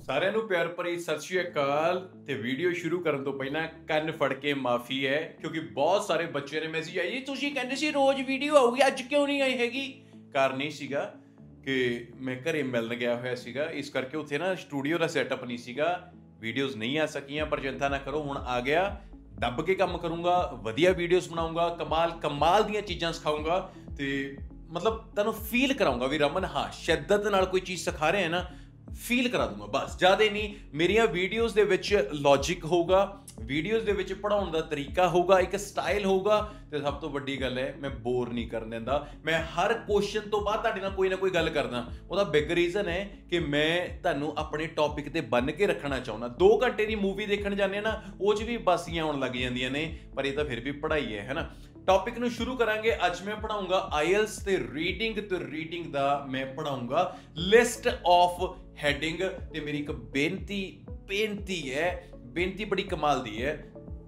ਸਾਰਿਆਂ ਨੂੰ ਪਿਆਰ ਭਰੀ ਸਤਿ ਸ਼੍ਰੀ ਅਕਾਲ। ਤੇ ਵੀਡੀਓ ਸ਼ੁਰੂ ਕਰਨ ਤੋਂ ਪਹਿਲਾਂ ਕੰਨ ਫੜ ਕੇ ਮਾਫੀ ਹੈ, ਕਿਉਂਕਿ ਬਹੁਤ ਸਾਰੇ ਬੱਚੇ ਨੇ ਮੈਸੇਜ ਆਈ ਤੁਸੀਂ ਕਹਿੰਦੇ ਸੀ ਰੋਜ਼ ਵੀਡੀਓ ਆਊਗੀ, ਅੱਜ ਕਿਉਂ ਨਹੀਂ ਆਈ ਹੈਗੀ। ਕਾਰਨ ਇਹ ਸੀਗਾ ਕਿ ਮੈਂ ਘਰੇ ਮਿਲਣ ਗਿਆ ਹੋਇਆ ਸੀਗਾ, ਇਸ ਕਰਕੇ ਉੱਥੇ ਨਾ ਸਟੂਡੀਓ ਦਾ ਸੈਟਅਪ ਨਹੀਂ ਸੀਗਾ, ਵੀਡੀਓਜ਼ ਨਹੀਂ ਆ ਸਕੀਆਂ। ਪਰ ਚਿੰਤਾ ਨਾ ਕਰੋ, ਹੁਣ ਆ ਗਿਆ, ਦੱਬ ਕੇ ਕੰਮ ਕਰੂੰਗਾ, ਵਧੀਆ ਵੀਡੀਓਜ਼ ਬਣਾਉਂਗਾ, ਕਮਾਲ ਦੀਆਂ ਚੀਜ਼ਾਂ ਸਿਖਾਊਂਗਾ ਤੇ ਮਤਲਬ ਤੁਹਾਨੂੰ ਫੀਲ ਕਰਾਉਂਗਾ ਵੀ ਰਮਨ ਹਾਂ ਸ਼ਿੱਦਤ ਨਾਲ ਕੋਈ ਚੀਜ਼ ਸਿਖਾ ਰਹੇ ਹੈ ਨਾ, ਫੀਲ ਕਰਾ ਦੂੰਗਾ ਬਸ। ਜ਼ਿਆਦਾ ਨਹੀਂ, ਮੇਰੀਆਂ ਵੀਡੀਓਜ਼ ਦੇ ਵਿੱਚ ਲੌਜਿਕ ਹੋਊਗਾ, ਵੀਡੀਓਜ਼ ਦੇ ਵਿੱਚ ਪੜਾਉਣ ਦਾ ਤਰੀਕਾ ਹੋਊਗਾ, ਇੱਕ ਸਟਾਈਲ ਹੋਊਗਾ ਤੇ ਸਭ ਤੋਂ ਵੱਡੀ ਗੱਲ ਹੈ ਮੈਂ ਬੋਰ ਨਹੀਂ ਕਰਨ ਦਿੰਦਾ। ਮੈਂ ਹਰ ਕੁਐਸਚਨ ਤੋਂ ਬਾਅਦ ਤੁਹਾਡੇ ਨਾਲ ਕੋਈ ਨਾ ਕੋਈ ਗੱਲ ਕਰਦਾ। ਉਹਦਾ ਬਿਗ ਰੀਜ਼ਨ ਹੈ ਕਿ ਮੈਂ ਤੁਹਾਨੂੰ ਆਪਣੇ ਟੌਪਿਕ ਤੇ ਬੰਨ ਕੇ ਰੱਖਣਾ ਚਾਹੁੰਦਾ। 2 ਘੰਟੇ ਦੀ ਮੂਵੀ ਦੇਖਣ ਜਾਂਦੇ ਨਾ, ਉਹ 'ਚ ਵੀ ਬਾਸੀਆਂ ਆਉਣ ਲੱਗ ਜਾਂਦੀਆਂ ਨੇ, ਪਰ ਇਹ ਤਾਂ ਫਿਰ ਵੀ ਪੜ੍ਹਾਈ ਹੈ ਨਾ। ਟੌਪਿਕ ਨੂੰ ਸ਼ੁਰੂ ਕਰਾਂਗੇ। ਅੱਜ ਮੈਂ ਪੜਾਉਂਗਾ ਆਈਐਲਸ ਤੇ ਰੀਡਿੰਗ ਦਾ ਮੈਂ ਪੜਾਉਂਗਾ ਲਿਸਟ ਆਫ ਹੈਡਿੰਗ। ਤੇ ਮੇਰੀ ਇੱਕ ਬੇਨਤੀ ਬੜੀ ਕਮਾਲ ਦੀ ਹੈ।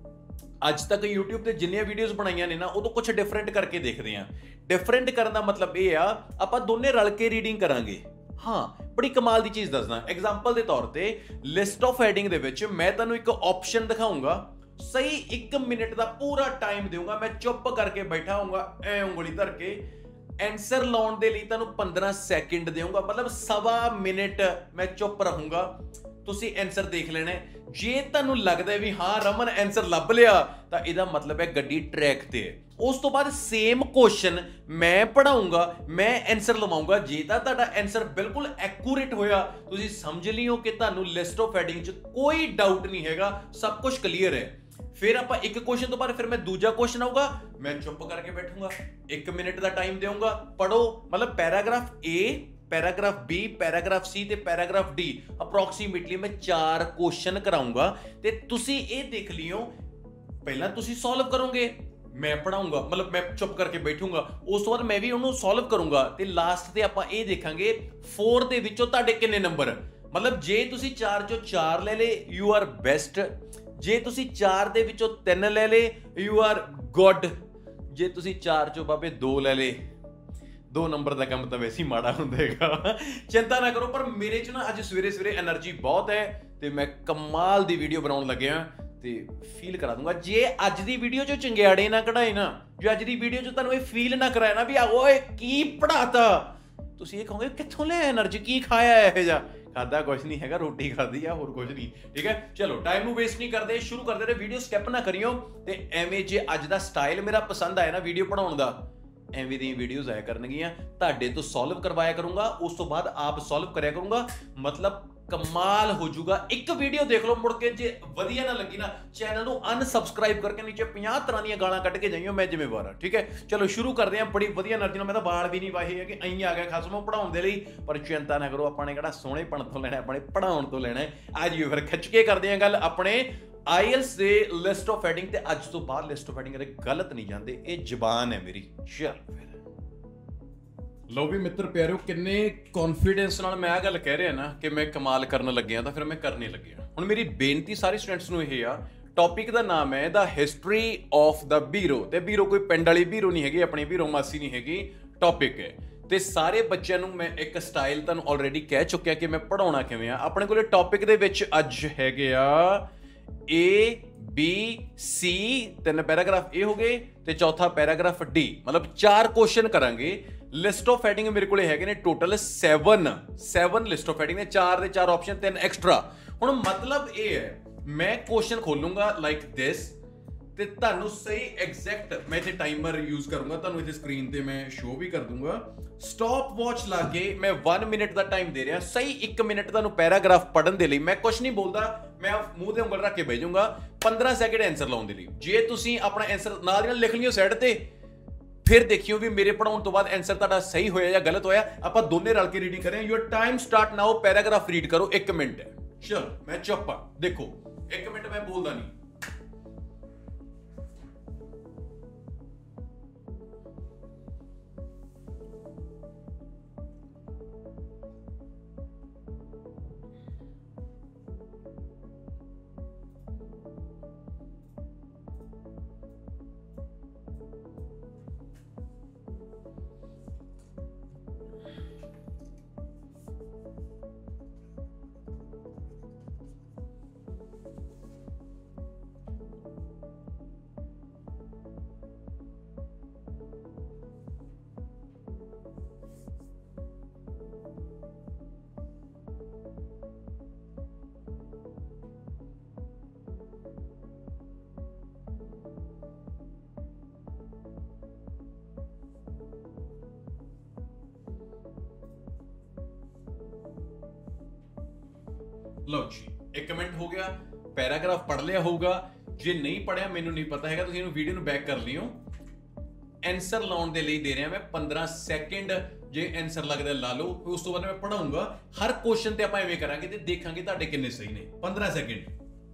ਅੱਜ ਤੱਕ YouTube ਤੇ ਜਿੰਨੀਆਂ ਵੀਡੀਓਜ਼ ਬਣਾਈਆਂ ਨੇ ਨਾ, ਉਹ ਤੋਂ ਕੁਝ ਡਿਫਰੈਂਟ ਕਰਕੇ ਦੇਖਦੇ ਆ। ਡਿਫਰੈਂਟ ਕਰਨ ਦਾ ਮਤਲਬ ਇਹ ਆ ਆਪਾਂ ਦੋਨੇ ਰਲ ਕੇ ਰੀਡਿੰਗ ਕਰਾਂਗੇ। ਹਾਂ, ਬੜੀ ਕਮਾਲ ਦੀ ਚੀਜ਼ ਦੱਸਦਾ। ਐਗਜ਼ਾਮਪਲ ਦੇ ਤੌਰ ਤੇ ਲਿਸਟ ਆਫ ਹੈਡਿੰਗ ਦੇ ਵਿੱਚ ਮੈਂ ਤੁਹਾਨੂੰ ਇੱਕ ਆਪਸ਼ਨ ਦਿਖਾਊਂਗਾ, ਸਹੀ 1 ਮਿੰਟ ਦਾ ਪੂਰਾ ਟਾਈਮ ਦੇਊਂਗਾ, ਮੈਂ ਚੁੱਪ ਕਰਕੇ ਬੈਠਾ ਹੋਊਂਗਾ ਐ ਉਂਗਲੀ ਧਰ ਕੇ। ਐਂਸਰ ਲਾਉਣ ਦੇ ਲਈ ਤੁਹਾਨੂੰ 15 ਸੈਕਿੰਡ ਦੇਊਂਗਾ, ਮਤਲਬ 1.25 ਮਿੰਟ ਮੈਂ ਚੁੱਪ ਰਹੂੰਗਾ, ਤੁਸੀਂ ਐਂਸਰ ਦੇਖ ਲੈਣਾ। ਜੇ ਤੁਹਾਨੂੰ ਲੱਗਦਾ ਵੀ ਹਾਂ ਰਮਨ ਐਂਸਰ ਲੱਭ ਲਿਆ ਤਾਂ ਇਹਦਾ ਮਤਲਬ ਹੈ ਗੱਡੀ ਟਰੈਕ ਤੇ ਹੈ। ਉਸ ਤੋਂ ਬਾਅਦ ਸੇਮ ਕੁਐਸਚਨ ਮੈਂ ਪੜਾਉਂਗਾ, ਮੈਂ ਐਂਸਰ ਲਵਾਉਂਗਾ। ਜੇ ਤਾਂ ਤੁਹਾਡਾ ਐਂਸਰ ਬਿਲਕੁਲ ਐਕੂਰੇਟ ਹੋਇਆ, ਤੁਸੀਂ ਸਮਝ ਲਿਓ ਕਿ ਤੁਹਾਨੂੰ ਲਿਸਟ ਆਫ ਹੈਡਿੰਗ 'ਚ ਕੋਈ ਡਾਊਟ ਨਹੀਂ ਹੈਗਾ, ਸਭ ਕੁਝ ਕਲੀਅਰ ਹੈ। ਫਿਰ ਆਪਾਂ ਇੱਕ ਕੁਐਸਚਨ ਤੋਂ ਬਾਅਦ ਫਿਰ ਮੈਂ ਦੂਜਾ ਕੁਐਸਚਨ ਆਊਗਾ, ਮੈਂ ਚੁੱਪ ਕਰਕੇ ਬੈਠੂੰਗਾ, 1 ਮਿੰਟ ਦਾ ਟਾਈਮ ਦੇਵਾਂਗਾ, ਪੜੋ। ਮਤਲਬ paragraph A, paragraph B, paragraph C ਤੇ ਪੈਰਾਗ੍ਰਾਫ D, ਅਪਰੋਕਸੀਮੇਟਲੀ ਮੈਂ 4 ਕੁਐਸਚਨ ਕਰਾਉਂਗਾ। ਤੇ ਤੁਸੀਂ ਇਹ ਦੇਖ ਲਿਓ, ਪਹਿਲਾਂ ਤੁਸੀਂ ਸੋਲਵ ਕਰੋਗੇ, ਮੈਂ ਪੜਾਉਂਗਾ, ਮਤਲਬ ਮੈਂ ਚੁੱਪ ਕਰਕੇ ਬੈਠੂੰਗਾ, ਉਸ ਤੋਂ ਬਾਅਦ ਮੈਂ ਵੀ ਉਹਨੂੰ ਸੋਲਵ ਕਰੂੰਗਾ ਤੇ ਲਾਸਟ ਤੇ ਆਪਾਂ ਇਹ ਦੇਖਾਂਗੇ 4 ਦੇ ਵਿੱਚੋਂ ਤੁਹਾਡੇ ਕਿੰਨੇ ਨੰਬਰ। ਮਤਲਬ ਜੇ ਤੁਸੀਂ 4 ਚੋਂ 4 ਲੈ ਲੇ, ਯੂ ਆਰ ਬੈਸਟ। ਜੇ ਤੁਸੀਂ 4 ਦੇ ਵਿੱਚੋਂ 3 ਲੈ ਲੇ, ਯੂ ਆਰ ਗੁੱਡ। ਜੇ ਤੁਸੀਂ 4 ਚੋਂ ਬਾਬੇ 2 ਲੈ ਲੇ, 2 ਨੰਬਰ ਦਾ ਕੰਮ ਤਾਂ ਵੈਸੇ ਹੀ ਮਾੜਾ ਹੁੰਦਾ ਹੈਗਾ। ਚਿੰਤਾ ਨਾ ਕਰੋ, ਪਰ ਮੇਰੇ 'ਚ ਨਾ ਅੱਜ ਸਵੇਰੇ એનર્ਜੀ ਬਹੁਤ ਹੈ ਤੇ ਮੈਂ ਕਮਾਲ ਦੀ ਵੀਡੀਓ ਬਣਾਉਣ ਲੱਗਿਆ ਤੇ ਫੀਲ ਕਰਾ ਦੂੰਗਾ। ਜੇ ਅੱਜ ਦੀ ਵੀਡੀਓ 'ਚੋਂ ਚੰਗਿਆੜੇ ਨਾ ਕਢਾਏ ਨਾ, ਜੇ ਅੱਜ ਦੀ ਵੀਡੀਓ 'ਚ ਤੁਹਾਨੂੰ ਇਹ ਫੀਲ ਨਾ ਕਰਾਇਆ ਨਾ ਵੀ ਓਏ ਕੀ ਪੜਾਤਾ, ਤੁਸੀਂ ਇਹ ਕਹੋਗੇ ਕਿੱਥੋਂ ਲੈ એનર્ਜੀ, ਕੀ ਖਾਇਆ ਇਹੋ ਜਿਹਾ। ਖਾਦਾ ਕੁਝ ਨਹੀਂ ਹੈਗਾ, ਰੋਟੀ ਖਾਦੀ ਆ, ਹੋਰ ਕੁਝ ਨਹੀਂ। ਠੀਕ ਹੈ, ਚਲੋ ਟਾਈਮ ਨੂੰ ਵੇਸਟ ਨਹੀਂ ਕਰਦੇ, ਸ਼ੁਰੂ ਕਰਦੇ ਰਹੇ। ਵੀਡੀਓ ਸਕਿਪ ਨਾ ਕਰਿਓ ਤੇ ਐਵੇਂ ਜੇ ਅੱਜ ਦਾ ਸਟਾਈਲ ਮੇਰਾ ਪਸੰਦ ਆਇਆ ਨਾ ਵੀਡੀਓ ਬਣਾਉਣ ਦਾ, ਐਵੇਂ ਦੀਆਂ ਵੀਡੀਓਜ਼ ਆਇਆ ਕਰਨਗੀਆਂ। ਤੁਹਾਡੇ ਤੋਂ ਸੋਲਵ ਕਰਵਾਇਆ ਕਰੂੰਗਾ, ਉਸ ਤੋਂ ਬਾਅਦ ਆਪ ਸੋਲਵ ਕਰਿਆ ਕਰੂੰਗਾ, ਮਤਲਬ ਕਮਾਲ ਹੋ ਜਾਊਗਾ। ਇੱਕ ਵੀਡੀਓ ਦੇਖ ਲਓ, ਮੁੜ ਕੇ ਜੇ ਵਧੀਆ ਨਾ ਲੱਗੀ ਨਾ, ਚੈਨਲ ਨੂੰ ਅਨਸਬਸਕ੍ਰਾਈਬ ਕਰਕੇ ਨੀਚੇ 50 ਤਰ੍ਹਾਂ ਦੀਆਂ ਗਾਲਾਂ ਕੱਢ ਕੇ ਜਾਈਓ, ਮੈਂ ਜ਼ਿੰਮੇਵਾਰ ਹਾਂ। ਠੀਕ ਹੈ, ਚਲੋ ਸ਼ੁਰੂ ਕਰਦੇ ਹਾਂ। ਬੜੀ ਵਧੀਆ એનર્ਜੀ ਨਾਲ, ਮੈਂ ਤਾਂ ਵਾਲ ਵੀ ਨਹੀਂ ਵਾਹੇ ਹੈਗੇ, ਐਂ ਆ ਗਿਆ ਖਸਮੋਂ ਪੜਾਉਣ ਦੇ ਲਈ। ਪਰ ਚਿੰਤਾ ਨਾ ਕਰੋ, ਆਪਾਂ ਨੇ ਕਿਹੜਾ ਸੋਹਣੇਪਣ ਤੋਂ ਲੈਣਾ, ਆਪਣੇ ਪੜਾਉਣ ਤੋਂ ਲੈਣਾ। ਆ ਜਿਓ ਫਿਰ ਖਿੱਚ ਕੇ ਕਰਦੇ ਹਾਂ ਗੱਲ ਆਪਣੇ ਆਈਐਲਸ ਦੇ ਲਿਸਟ ਆਫ ਹੈਡਿੰਗ ਤੇ। ਅੱਜ ਤੋਂ ਬਾਅਦ ਲਿਸਟ ਆਫ ਹੈਡਿੰਗ ਕਦੇ ਗਲਤ ਨਹੀਂ ਜਾਂਦੇ, ਇਹ ਜ਼ਬਾਨ ਹੈ ਮੇਰੀ। ਚੱਲ ਫਿਰ ਲਓ ਵੀ ਮਿੱਤਰ ਪਿਆਰਿਓ, ਕਿੰਨੇ ਕੌਨਫੀਡੈਂਸ ਨਾਲ ਮੈਂ ਆਹ ਗੱਲ ਕਹਿ ਰਿਹਾ ਨਾ ਕਿ ਮੈਂ ਕਮਾਲ ਕਰਨ ਲੱਗਿਆ, ਤਾਂ ਫਿਰ ਮੈਂ ਕਰਨੇ ਲੱਗਿਆ। ਹੁਣ ਮੇਰੀ ਬੇਨਤੀ ਸਾਰੇ ਸਟੂਡੈਂਟਸ ਨੂੰ ਇਹ ਆ, ਟੌਪਿਕ ਦਾ ਨਾਮ ਹੈ ਦਾ ਹਿਸਟਰੀ ਆਫ ਦਾ ਬੀਰੋ। ਤੇ ਬੀਰੋ ਕੋਈ ਪਿੰਡ ਵਾਲੀ ਬੀਰੋ ਨਹੀਂ ਹੈਗੀ, ਆਪਣੀ ਬੀਰੋ ਮਾਸੀ ਨਹੀਂ ਹੈਗੀ, ਟੌਪਿਕ ਹੈ। ਤੇ ਸਾਰੇ ਬੱਚਿਆਂ ਨੂੰ ਮੈਂ ਇੱਕ ਸਟਾਈਲ ਤੁਹਾਨੂੰ ਆਲਰੇਡੀ ਕਹਿ ਚੁੱਕਿਆ ਕਿ ਮੈਂ ਪੜਾਉਣਾ ਕਿਵੇਂ ਆ। ਆਪਣੇ ਕੋਲੇ ਟੌਪਿਕ ਦੇ ਵਿੱਚ ਅੱਜ ਹੈਗੇ ਆ A, B, C, 3 paragraph A ਹੋ ਗਏ ਤੇ ਚੌਥਾ ਪੈਰਾਗ੍ਰਾਫ D, ਮਤਲਬ 4 ਕੁਐਸਚਨ ਕਰਾਂਗੇ। ਲਿਸਟ ਆਫ ਹੈਡਿੰਗ ਮੇਰੇ ਕੋਲੇ ਹੈਗੇ ਨੇ ਟੋਟਲ 7 ਲਿਸਟ ਆਫ ਹੈਡਿੰਗ ਨੇ, 4 ਦੇ 4 ਆਪਸ਼ਨ, 3 ਐਕਸਟਰਾ। ਹੁਣ ਮਤਲਬ ਇਹ ਹੈ, ਮੈਂ ਕੁਐਸਚਨ ਖੋਲੂੰਗਾ ਲਾਈਕ ਦਿਸ ਤੇ ਤੁਹਾਨੂੰ ਸਹੀ ਐਗਜ਼ੈਕਟ, ਮੈਂ ਇੱਥੇ ਟਾਈਮਰ ਯੂਜ਼ ਕਰੂੰਗਾ, ਤੁਹਾਨੂੰ ਇੱਥੇ ਸਕਰੀਨ ਤੇ ਮੈਂ ਸ਼ੋ ਵੀ ਕਰ ਦੂੰਗਾ। ਸਟਾਪ ਵਾਚ ਲਾ ਕੇ ਮੈਂ 1 ਮਿੰਟ ਦਾ ਟਾਈਮ ਦੇ ਰਿਹਾ, ਸਹੀ 1 ਮਿੰਟ ਤੁਹਾਨੂੰ ਪੈਰਾਗ੍ਰਾਫ ਪੜਨ ਦੇ ਲਈ। ਮੈਂ ਕੁਝ ਨਹੀਂ ਬੋਲਦਾ, ਮੈਂ ਮੂੰਹ ਤੇ ਉਂਗਲ ਰੱਖ ਕੇ ਬਹਿ ਜਾਊਂਗਾ। 15 ਸੈਕਿੰਡ ਆਨਸਰ ਲਾਉਣ ਦੇ ਲਈ। ਜੇ ਤੁਸੀਂ ਆਪਣਾ ਆਨਸਰ ਨਾਲ ਦੀ ਨਾਲ ਲਿਖ ਲਿਓ ਸਾਈਡ ਤੇ, ਫਿਰ ਦੇਖਿਓ ਵੀ ਮੇਰੇ ਪੜਾਉਣ ਤੋਂ ਬਾਅਦ ਆਨਸਰ ਤੁਹਾਡਾ ਸਹੀ ਹੋਇਆ ਜਾਂ ਗਲਤ ਹੋਇਆ। ਆਪਾਂ ਦੋਨੇ ਰਲ ਕੇ ਰੀਡਿੰਗ ਕਰਾਂਗੇ। Your time start now. Paragraph read ਕਰੋ, 1 ਮਿੰਟ ਹੈ। ਚਲੋ ਮੈਂ ਚੁੱਪ ਆ, ਦੇਖੋ 1 ਮਿੰਟ ਮੈਂ ਬੋਲਦਾ ਨਹੀਂ। ਲਓ ਜੀ, ਇੱਕ ਕਮੈਂਟ ਹੋ ਗਿਆ, ਪੈਰਾਗ੍ਰਾਫ ਪੜ੍ਹ ਲਿਆ ਹੋਊਗਾ। ਜੇ ਨਹੀਂ ਪੜਿਆ ਮੈਨੂੰ ਨਹੀਂ ਪਤਾ ਹੈਗਾ, ਤੁਸੀਂ ਇਹਨੂੰ ਵੀਡੀਓ ਨੂੰ ਬੈਕ ਕਰ ਲਿਓ। ਆਨਸਰ ਲਾਉਣ ਦੇ ਲਈ ਦੇ ਰਿਹਾ ਮੈਂ 15 ਸੈਕਿੰਡ। ਜੇ ਆਨਸਰ ਲੱਗਦਾ ਲਾ ਲਓ, ਉਸ ਤੋਂ ਬਾਅਦ ਮੈਂ ਪੜਾਉਂਗਾ। ਹਰ ਕੁਐਸਚਨ ਤੇ ਆਪਾਂ ਐਵੇਂ ਕਰਾਂਗੇ ਤੇ ਦੇਖਾਂਗੇ ਤੁਹਾਡੇ ਕਿੰਨੇ ਸਹੀ ਨੇ। 15 ਸੈਕਿੰਡ।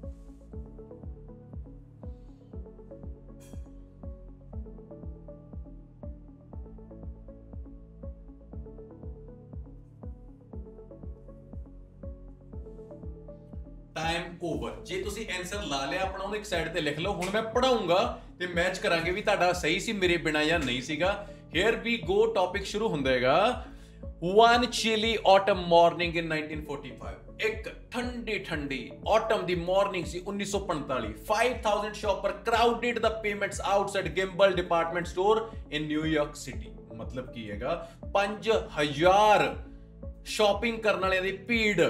Time over. ਜੇ ਤੁਸੀਂ ਆਨਸਰ ਲਾ ਲਿਆ ਆਪਣਾ, ਉਹਨੂੰ ਇੱਕ ਸਾਈਡ ਤੇ ਲਿਖ ਲਓ। ਹੁਣ ਮੈਂ ਪੜਾਉਂਗਾ ਤੇ ਮੈਚ ਕਰਾਂਗੇ ਵੀ ਤੁਹਾਡਾ ਸਹੀ ਸੀ ਮੇਰੇ ਬਿਨਾ ਜਾਂ ਨਹੀਂ ਸੀਗਾ। ਹੇਅਰ ਵੀ ਗੋ। ਟੌਪਿਕ ਸ਼ੁਰੂ ਹੁੰਦਾ ਹੈਗਾ। One chilly autumn morning in 1945, ਇੱਕ ਠੰਡੀ ਠੰਡੀ autumn the morning C 1945। 5,000 shopper crowded the payments outside Gimbel department store in New York City। ਮਤਲਬ ਕੀ ਹੈਗਾ, 5,000 ਸ਼ਾਪਿੰਗ ਕਰਨ ਵਾਲਿਆਂ ਦੀ ਭੀੜ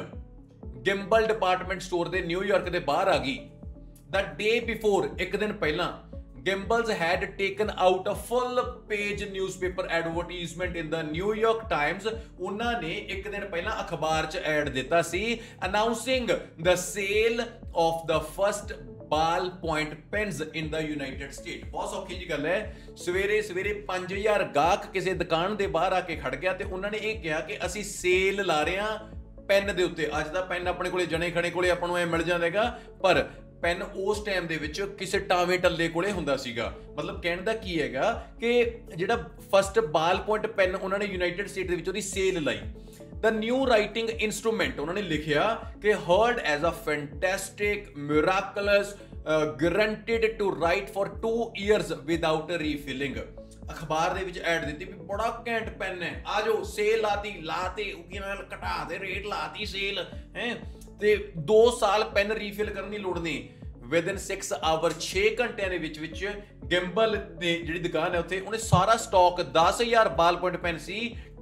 ਗਿੰਬਲ ਡਿਪਾਰਟਮੈਂਟ ਸਟੋਰ ਦੇ ਨਿਊਯਾਰਕ ਦੇ ਬਾਹਰ ਆ ਗਈ। The day before, ਇੱਕ ਦਿਨ ਪਹਿਲਾਂ, Gimbels had taken out a full page newspaper advertisement in the New York Times। ਉਹਨਾਂ ਨੇ ਇੱਕ ਦਿਨ ਪਹਿਲਾਂ ਅਖਬਾਰ 'ਚ ਐਡ ਦਿੱਤਾ ਸੀ announcing the sale of the first ball point pens in the United States। ਬਹੁਤ ਸੌਖੀ ਜੀ ਗੱਲ ਹੈ। ਸਵੇਰੇ ਸਵੇਰੇ 5,000 ਗਾਹਕ ਕਿਸੇ ਦੁਕਾਨ ਦੇ ਬਾਹਰ ਆ ਕੇ ਖੜ ਗਿਆ ਤੇ ਉਹਨਾਂ ਨੇ ਇਹ ਕਿਹਾ ਕਿ ਅਸੀਂ ਸੇਲ ਲਾ ਰਹੇ ਹਾਂ ਪੈਨ ਦੇ ਉੱਤੇ। ਅੱਜ ਦਾ ਪੈਨ ਆਪਣੇ ਕੋਲੇ ਜਣੇ ਖਣੇ ਕੋਲੇ ਆਪਾਂ ਨੂੰ ਐ ਮਿਲ ਜਾਂਦਾ ਹੈਗਾ, ਪਰ ਪੈਨ ਉਸ ਟਾਈਮ ਦੇ ਵਿੱਚ ਕਿਸੇ ਟਾਵੇਂ ਟੱਲੇ ਕੋਲੇ ਹੁੰਦਾ ਸੀਗਾ। ਮਤਲਬ ਕਹਿਣ ਦਾ ਕੀ ਹੈਗਾ ਕਿ ਜਿਹੜਾ ਫਸਟ ਬਾਲ ਪੁਆਇੰਟ ਪੈਨ ਉਹਨਾਂ ਨੇ ਯੂਨਾਈਟਿਡ ਸਟੇਟ ਦੇ ਵਿੱਚ ਉਹਦੀ ਸੇਲ ਲਾਈ। The new writing instrument, ਉਹਨਾਂ ਨੇ ਲਿਖਿਆ ਕਿ heard as a fantastic, miraculous, guaranteed to write for 2 years without refilling। ਅਖਬਾਰ ਦੇ ਵਿੱਚ ਐਡ ਦਿੱਤੀ ਵੀ ਬੜਾ ਘੈਂਟ ਪੈਨ ਹੈ, ਆ ਜਾਓ ਸੇਲ ਲਾਤੀ ਉਗੀ ਨਾਲ ਘਟਾ ਦੇ ਰੇਟ, ਲਾਤੀ ਸੇਲ ਹੈ ਤੇ 2 ਸਾਲ ਪੈਨ ਰੀਫਿਲ ਕਰਨ ਦੀ ਲੋੜ ਨਹੀਂ। ਵਿਦਨ 6 ਆਵਰ 6 ਘੰਟਿਆਂ ਦੇ ਵਿੱਚ ਗਿੰਬਲ ਦੀ ਜਿਹੜੀ ਦੁਕਾਨ ਹੈ ਉੱਥੇ ਉਹਨੇ ਸਾਰਾ ਸਟਾਕ 10,000 ਬਾਲ ਪੁਆਇੰਟ ਪੈਨ ਸੀ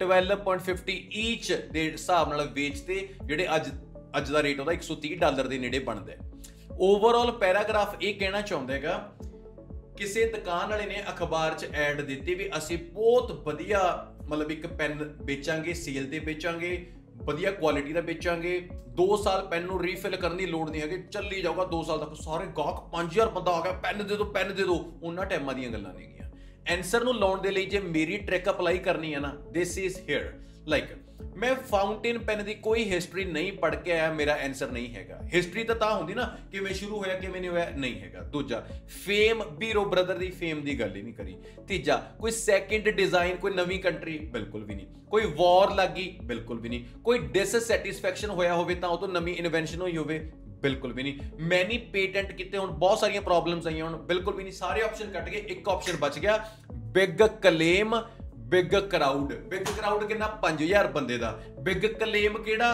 12.50 ਈਚ ਦੇ ਹਿਸਾਬ ਨਾਲ ਵੇਚਤੇ, ਜਿਹੜੇ ਅੱਜ ਦਾ ਰੇਟ ਉਹਦਾ $130 ਦੇ ਨੇੜੇ ਬਣਦਾ ਹੈ। ਓਵਰਆਲ ਪੈਰਾਗ੍ਰਾਫ ਇਹ ਕਹਿਣਾ ਚਾਹੁੰਦਾ ਹੈਗਾ, ਕਿਸੇ ਦੁਕਾਨ ਵਾਲੇ ਨੇ ਅਖਬਾਰ 'ਚ ਐਡ ਦਿੱਤੀ ਵੀ ਅਸੀਂ ਬਹੁਤ ਵਧੀਆ ਮਤਲਬ ਇੱਕ ਪੈਨ ਵੇਚਾਂਗੇ, ਸੇਲ ਤੇ ਵੇਚਾਂਗੇ, ਵਧੀਆ ਕੁਆਲਿਟੀ ਦਾ ਵੇਚਾਂਗੇ, 2 ਸਾਲ ਪੈਨ ਨੂੰ ਰੀਫਿਲ ਕਰਨ ਦੀ ਲੋੜ ਨਹੀਂ ਹੈਗੀ, ਚੱਲੀ ਜਾਊਗਾ 2 ਸਾਲ ਤੱਕ। ਸਾਰੇ ਗਾਹਕ 5,000 ਬੰਦਾ ਆ ਗਿਆ, ਪੈਨ ਦੇ ਦਿਓ। ਉਹਨਾਂ ਟਾਈਮਾਂ ਦੀਆਂ ਗੱਲਾਂ ਨੇਗੀਆਂ। ਆਨਸਰ ਨੂੰ ਲਾਉਣ ਦੇ ਲਈ ਜੇ ਮੇਰੀ ਟ੍ਰਿਕ ਅਪਲਾਈ ਕਰਨੀ ਹੈ ਨਾ, ਦਿਸ ਇਜ਼ ਹੇਅਰ। ਲਾਈਕ ਮੈਂ ਫਾਊਂਟੇਨ ਪੈਨ ਦੀ ਕੋਈ ਹਿਸਟਰੀ ਨਹੀਂ ਪੜ੍ਹ ਕੇ ਆਇਆ, ਮੇਰਾ ਆਨਸਰ ਨਹੀਂ ਹੈਗਾ। ਹਿਸਟਰੀ ਤਾਂ ਹੁੰਦੀ ਨਾ, ਕਿਵੇਂ ਸ਼ੁਰੂ ਹੋਇਆ ਕਿਵੇਂ ਨਹੀਂ ਹੋਇਆ, ਨਹੀਂ ਹੈਗਾ। ਦੂਜਾ, ਫੇਮ, ਬੀਰੋ ਬ੍ਰਦਰ ਦੀ ਫੇਮ ਦੀ ਗੱਲ ਹੀ ਨਹੀਂ ਕਰੀ। ਤੀਜਾ, ਕੋਈ ਸੈਕਿੰਡ ਡਿਜ਼ਾਈਨ, ਕੋਈ ਨਵੀਂ ਕੰਟਰੀ, ਬਿਲਕੁਲ ਵੀ ਨਹੀਂ। ਕੋਈ ਵਾਰ ਲੱਗੀ, ਬਿਲਕੁਲ ਵੀ ਨਹੀਂ। ਕੋਈ ਡਿਸਸੈਟੀਸਫੈਕਸ਼ਨ ਹੋਇਆ ਹੋਵੇ ਤਾਂ ਉਹ ਤੋਂ ਨਵੀਂ ਇਨਵੈਂਸ਼ਨ ਹੋਈ ਹੋਵੇ, ਬਿਲਕੁਲ ਵੀ ਨਹੀਂ। ਮੈਨੀ ਪੇਟੈਂਟ ਕੀਤੇ ਹੁਣ, ਬਹੁਤ ਸਾਰੀਆਂ ਪ੍ਰੋਬਲਮਸ ਆਈਆਂ ਹੁਣ, ਬਿਲਕੁਲ ਵੀ ਨਹੀਂ। ਸਾਰੇ ਆਪਸ਼ਨ ਕੱਟ ਗਏ, ਇੱਕ ਆਪਸ਼ਨ ਬਚ ਗਿਆ, big claim, big crowd. Big crowd ਕਿੰਨਾ? 5,000 ਬੰਦੇ ਦਾ। ਬਿਗ ਕਲੇਮ ਕਿਹੜਾ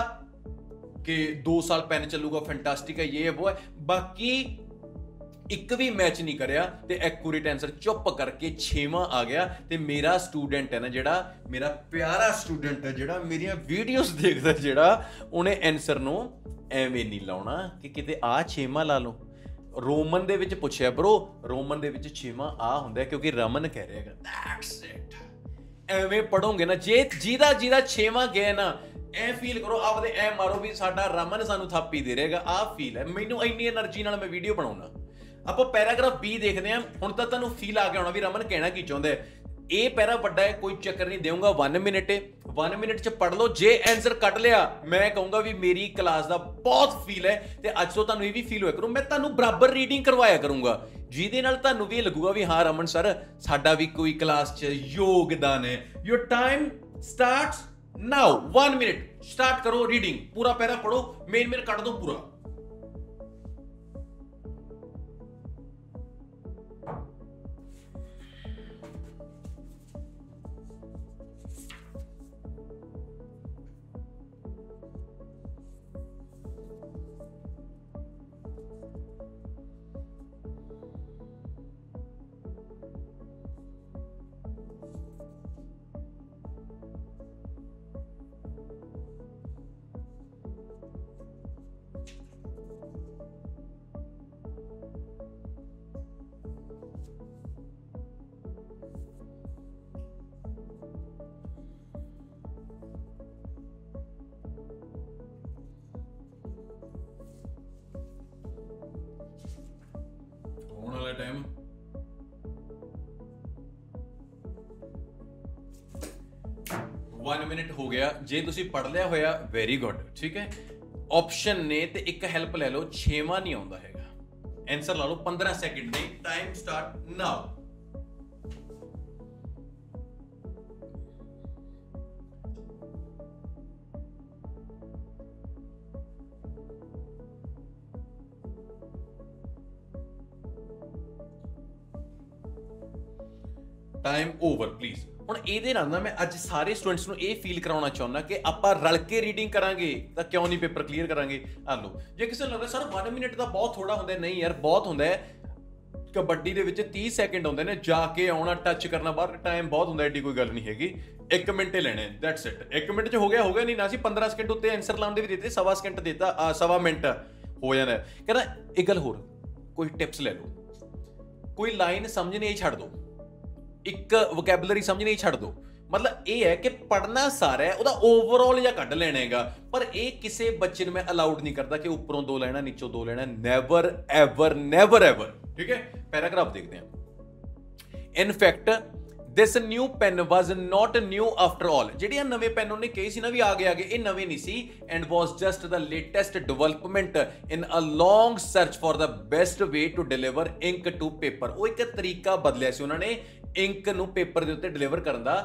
ਕਿ 2 ਸਾਲ ਪੈਨ ਚੱਲੂਗਾ, ਫੈਂਟਾਸਟਿਕ ਹੈ, ਇਹ ਉਹ ਹੈ। ਬਾਕੀ ਇੱਕ ਵੀ ਮੈਚ ਨਹੀਂ ਕਰਿਆ ਤੇ ਐਕੂਰੇਟ ਆਨਸਰ ਚੁੱਪ ਕਰਕੇ 6ਵਾਂ ਆ ਗਿਆ। ਤੇ ਮੇਰਾ ਸਟੂਡੈਂਟ ਹੈ ਨਾ, ਜਿਹੜਾ ਮੇਰਾ ਪਿਆਰਾ ਸਟੂਡੈਂਟ ਹੈ, ਜਿਹੜਾ ਮੇਰੀਆਂ ਵੀਡੀਓਜ਼ ਦੇਖਦਾ, ਜਿਹੜਾ ਉਹਨੇ ਆਨਸਰ ਨੂੰ ਐਵੇਂ ਨਹੀਂ ਲਾਉਣਾ ਕਿ ਕਿਤੇ ਆ 6ਵਾਂ ਲਾ ਲਓ। ਰੋਮਨ ਦੇ ਵਿੱਚ ਪੁੱਛਿਆ ਬ్రో, ਰੋਮਨ ਦੇ ਵਿੱਚ 6ਵਾਂ ਆ ਹੁੰਦਾ ਕਿਉਂਕਿ ਰਮਨ ਕਹਿ ਰਿਹਾ ਹੈਗਾ। That's it. ਐਵੇਂ ਪੜੋਗੇ ਨਾ, ਜੇ ਜਿਹਦਾ 6ਵਾਂ ਗਿਆ ਨਾ, ਐ ਫੀਲ ਕਰੋ ਆਪਦੇ, ਐ ਮਾਰੋ ਵੀ ਸਾਡਾ ਰਮਨ ਸਾਨੂੰ ਥਾਪੀ ਦੇ ਰਹੇਗਾ। ਆਹ ਫੀਲ ਹੈ ਮੈਨੂੰ, ਇੰਨੀ એનર્ਜੀ ਨਾਲ ਮੈਂ ਵੀਡੀਓ ਬਣਾਉਣਾ। ਆਪਾਂ ਪੈਰਾਗ੍ਰਾਫ B ਦੇਖਦੇ ਹਾਂ। ਹੁਣ ਤਾਂ ਤੁਹਾਨੂੰ ਫੀਲ ਆ ਗਿਆ ਹੋਣਾ ਵੀ ਰਮਨ ਕਹਿਣਾ ਕੀ ਚਾਹੁੰਦਾ ਹੈ। ਇਹ ਪੈਰਾ ਵੱਡਾ ਹੈ, ਕੋਈ ਚੱਕਰ ਨਹੀਂ, ਦੇਊਂਗਾ 1 ਮਿੰਟ। 1 ਮਿੰਟ 'ਚ ਪੜ੍ਹ ਲਓ। ਜੇ ਆਨਸਰ ਕੱਢ ਲਿਆ, ਮੈਂ ਕਹੂੰਗਾ ਵੀ ਮੇਰੀ ਕਲਾਸ ਦਾ ਬਹੁਤ ਫੀਲ ਹੈ ਤੇ ਅੱਜ ਤੋਂ ਤੁਹਾਨੂੰ ਇਹ ਵੀ ਫੀਲ ਹੋਇਆ ਕਰੂ ਮੈਂ ਤੁਹਾਨੂੰ ਬਰਾਬਰ ਰੀਡਿੰਗ ਕਰਵਾਇਆ ਕਰੂੰਗਾ, ਜਿਹਦੇ ਨਾਲ ਤੁਹਾਨੂੰ ਵੀ ਇਹ ਲੱਗੂਗਾ ਵੀ ਹਾਂ ਰਮਨ ਸਰ ਸਾਡਾ ਵੀ ਕੋਈ ਕਲਾਸ 'ਚ ਯੋਗਦਾਨ ਹੈ। Your time starts now. 1 minute start ਕਰੋ ਰੀਡਿੰਗ। ਪੂਰਾ ਪੈਰਾ ਪੜੋ, ਮੇਨ ਕੱਢ ਦੋ ਪੂਰਾ। 1 ਮਿੰਟ ਹੋ ਗਿਆ। ਜੇ ਤੁਸੀਂ ਪੜ ਲਿਆ ਹੋਇਆ ਵੈਰੀ ਗੁੱਡ, ਠੀਕ ਹੈ। ਆਪਸ਼ਨ ਨੇ ਤੇ ਇੱਕ ਹੈਲਪ ਲੈ ਲਓ, 6ਵਾਂ ਨਹੀਂ ਆਉਂਦਾ ਹੈਗਾ। ਆਨਸਰ ਲਾ ਲਓ 15 ਸੈਕਿੰਡ ਦੇ। Time start now. Time over please. ਹੁਣ ਇਹਦੇ ਨਾਲ ਨਾ ਮੈਂ ਅੱਜ ਸਾਰੇ ਸਟੂਡੈਂਟਸ ਨੂੰ ਇਹ ਫੀਲ ਕਰਾਉਣਾ ਚਾਹੁੰਦਾ ਕਿ ਆਪਾਂ ਰਲ ਕੇ ਰੀਡਿੰਗ ਕਰਾਂਗੇ ਤਾਂ ਕਿਉਂ ਨਹੀਂ ਪੇਪਰ ਕਲੀਅਰ ਕਰਾਂਗੇ। ਆ ਲਓ, ਜੇ ਕਿਸੇ ਨੂੰ ਲੱਗਦਾ ਸਰ 1 ਮਿੰਟ ਤਾਂ ਬਹੁਤ ਥੋੜਾ ਹੁੰਦਾ, ਨਹੀਂ ਯਾਰ ਬਹੁਤ ਹੁੰਦਾ ਹੈ। ਕਬੱਡੀ ਦੇ ਵਿੱਚ 30 ਸੈਕਿੰਡ ਹੁੰਦੇ ਨੇ, ਜਾ ਕੇ ਆਉਣਾ, ਟੱਚ ਕਰਨਾ, ਬਾਹਰ ਟਾਈਮ ਬਹੁਤ ਹੁੰਦਾ, ਐਡੀ ਕੋਈ ਗੱਲ ਨਹੀਂ ਹੈਗੀ। 1 ਮਿੰਟ ਹੀ ਲੈਣੇ, ਦੈਟਸ ਇਟ। 1 ਮਿੰਟ 'ਚ ਹੋ ਗਿਆ ਨਹੀਂ ਨਾ। ਅਸੀਂ 15 ਸਕਿੰਟ ਉੱਤੇ ਆਨਸਰ ਲਾਉਣ ਦੇ ਵੀ ਦਿੱਤੇ, 1.25 ਸਕਿੰਟ ਦਿੱਤਾ, 1.25 ਮਿੰਟ ਹੋ ਜਾਂਦਾ। ਕਹਿੰਦਾ ਇੱਕ ਗੱਲ ਹੋਰ, ਕੋਈ ਟਿਪਸ ਲੈ ਲਓ, ਕੋਈ ਲਾਈਨ ਸਮਝਣੀ ਹੀ ਛੱਡ ਦਿਓ, ਇੱਕ ਵੋਕੈਬਲਰੀ ਸਮਝਣੀ ਹੀ ਛੱਡ ਦਿਓ। ਮਤਲਬ ਇਹ ਹੈ ਕਿ ਪੜ੍ਹਨਾ ਸਾਰਾ ਹੈ, ਉਹਦਾ ਓਵਰਆਲ ਜਾਂ ਕੱਢ ਲੈਣਾ ਹੈਗਾ। ਪਰ ਇਹ ਕਿਸੇ ਬੱਚੇ ਨੂੰ ਮੈਂ ਅਲਾਉਡ ਨਹੀਂ ਕਰਦਾ ਕਿ ਉੱਪਰੋਂ 2 ਲੈਣਾ, ਨੀਚੋਂ 2 ਲੈਣਾ। ਨੈਵਰ ਐਵਰ, ਨੈਵਰ ਐਵਰ, ਠੀਕ ਹੈ। ਪੈਰਾਗ੍ਰਾਫ ਦੇਖਦੇ ਹਾਂ। In fact this new pen was not new after all. ਜਿਹੜੇ ਨਵੇਂ ਪੈਨ ਉਹਨੇ ਕਹੇ ਸੀ ਨਾ ਵੀ ਆ ਗਏ, ਇਹ ਨਵੇਂ ਨਹੀਂ ਸੀ। And was just the latest development in a long search for the best way to deliver ink to paper. ਉਹ ਇੱਕ ਤਰੀਕਾ ਬਦਲਿਆ ਸੀ ਉਹਨਾਂ ਨੇ ਇੰਕ ਨੂੰ ਪੇਪਰ ਦੇ ਉੱਤੇ ਡਿਲੀਵਰ ਕਰਨ ਦਾ।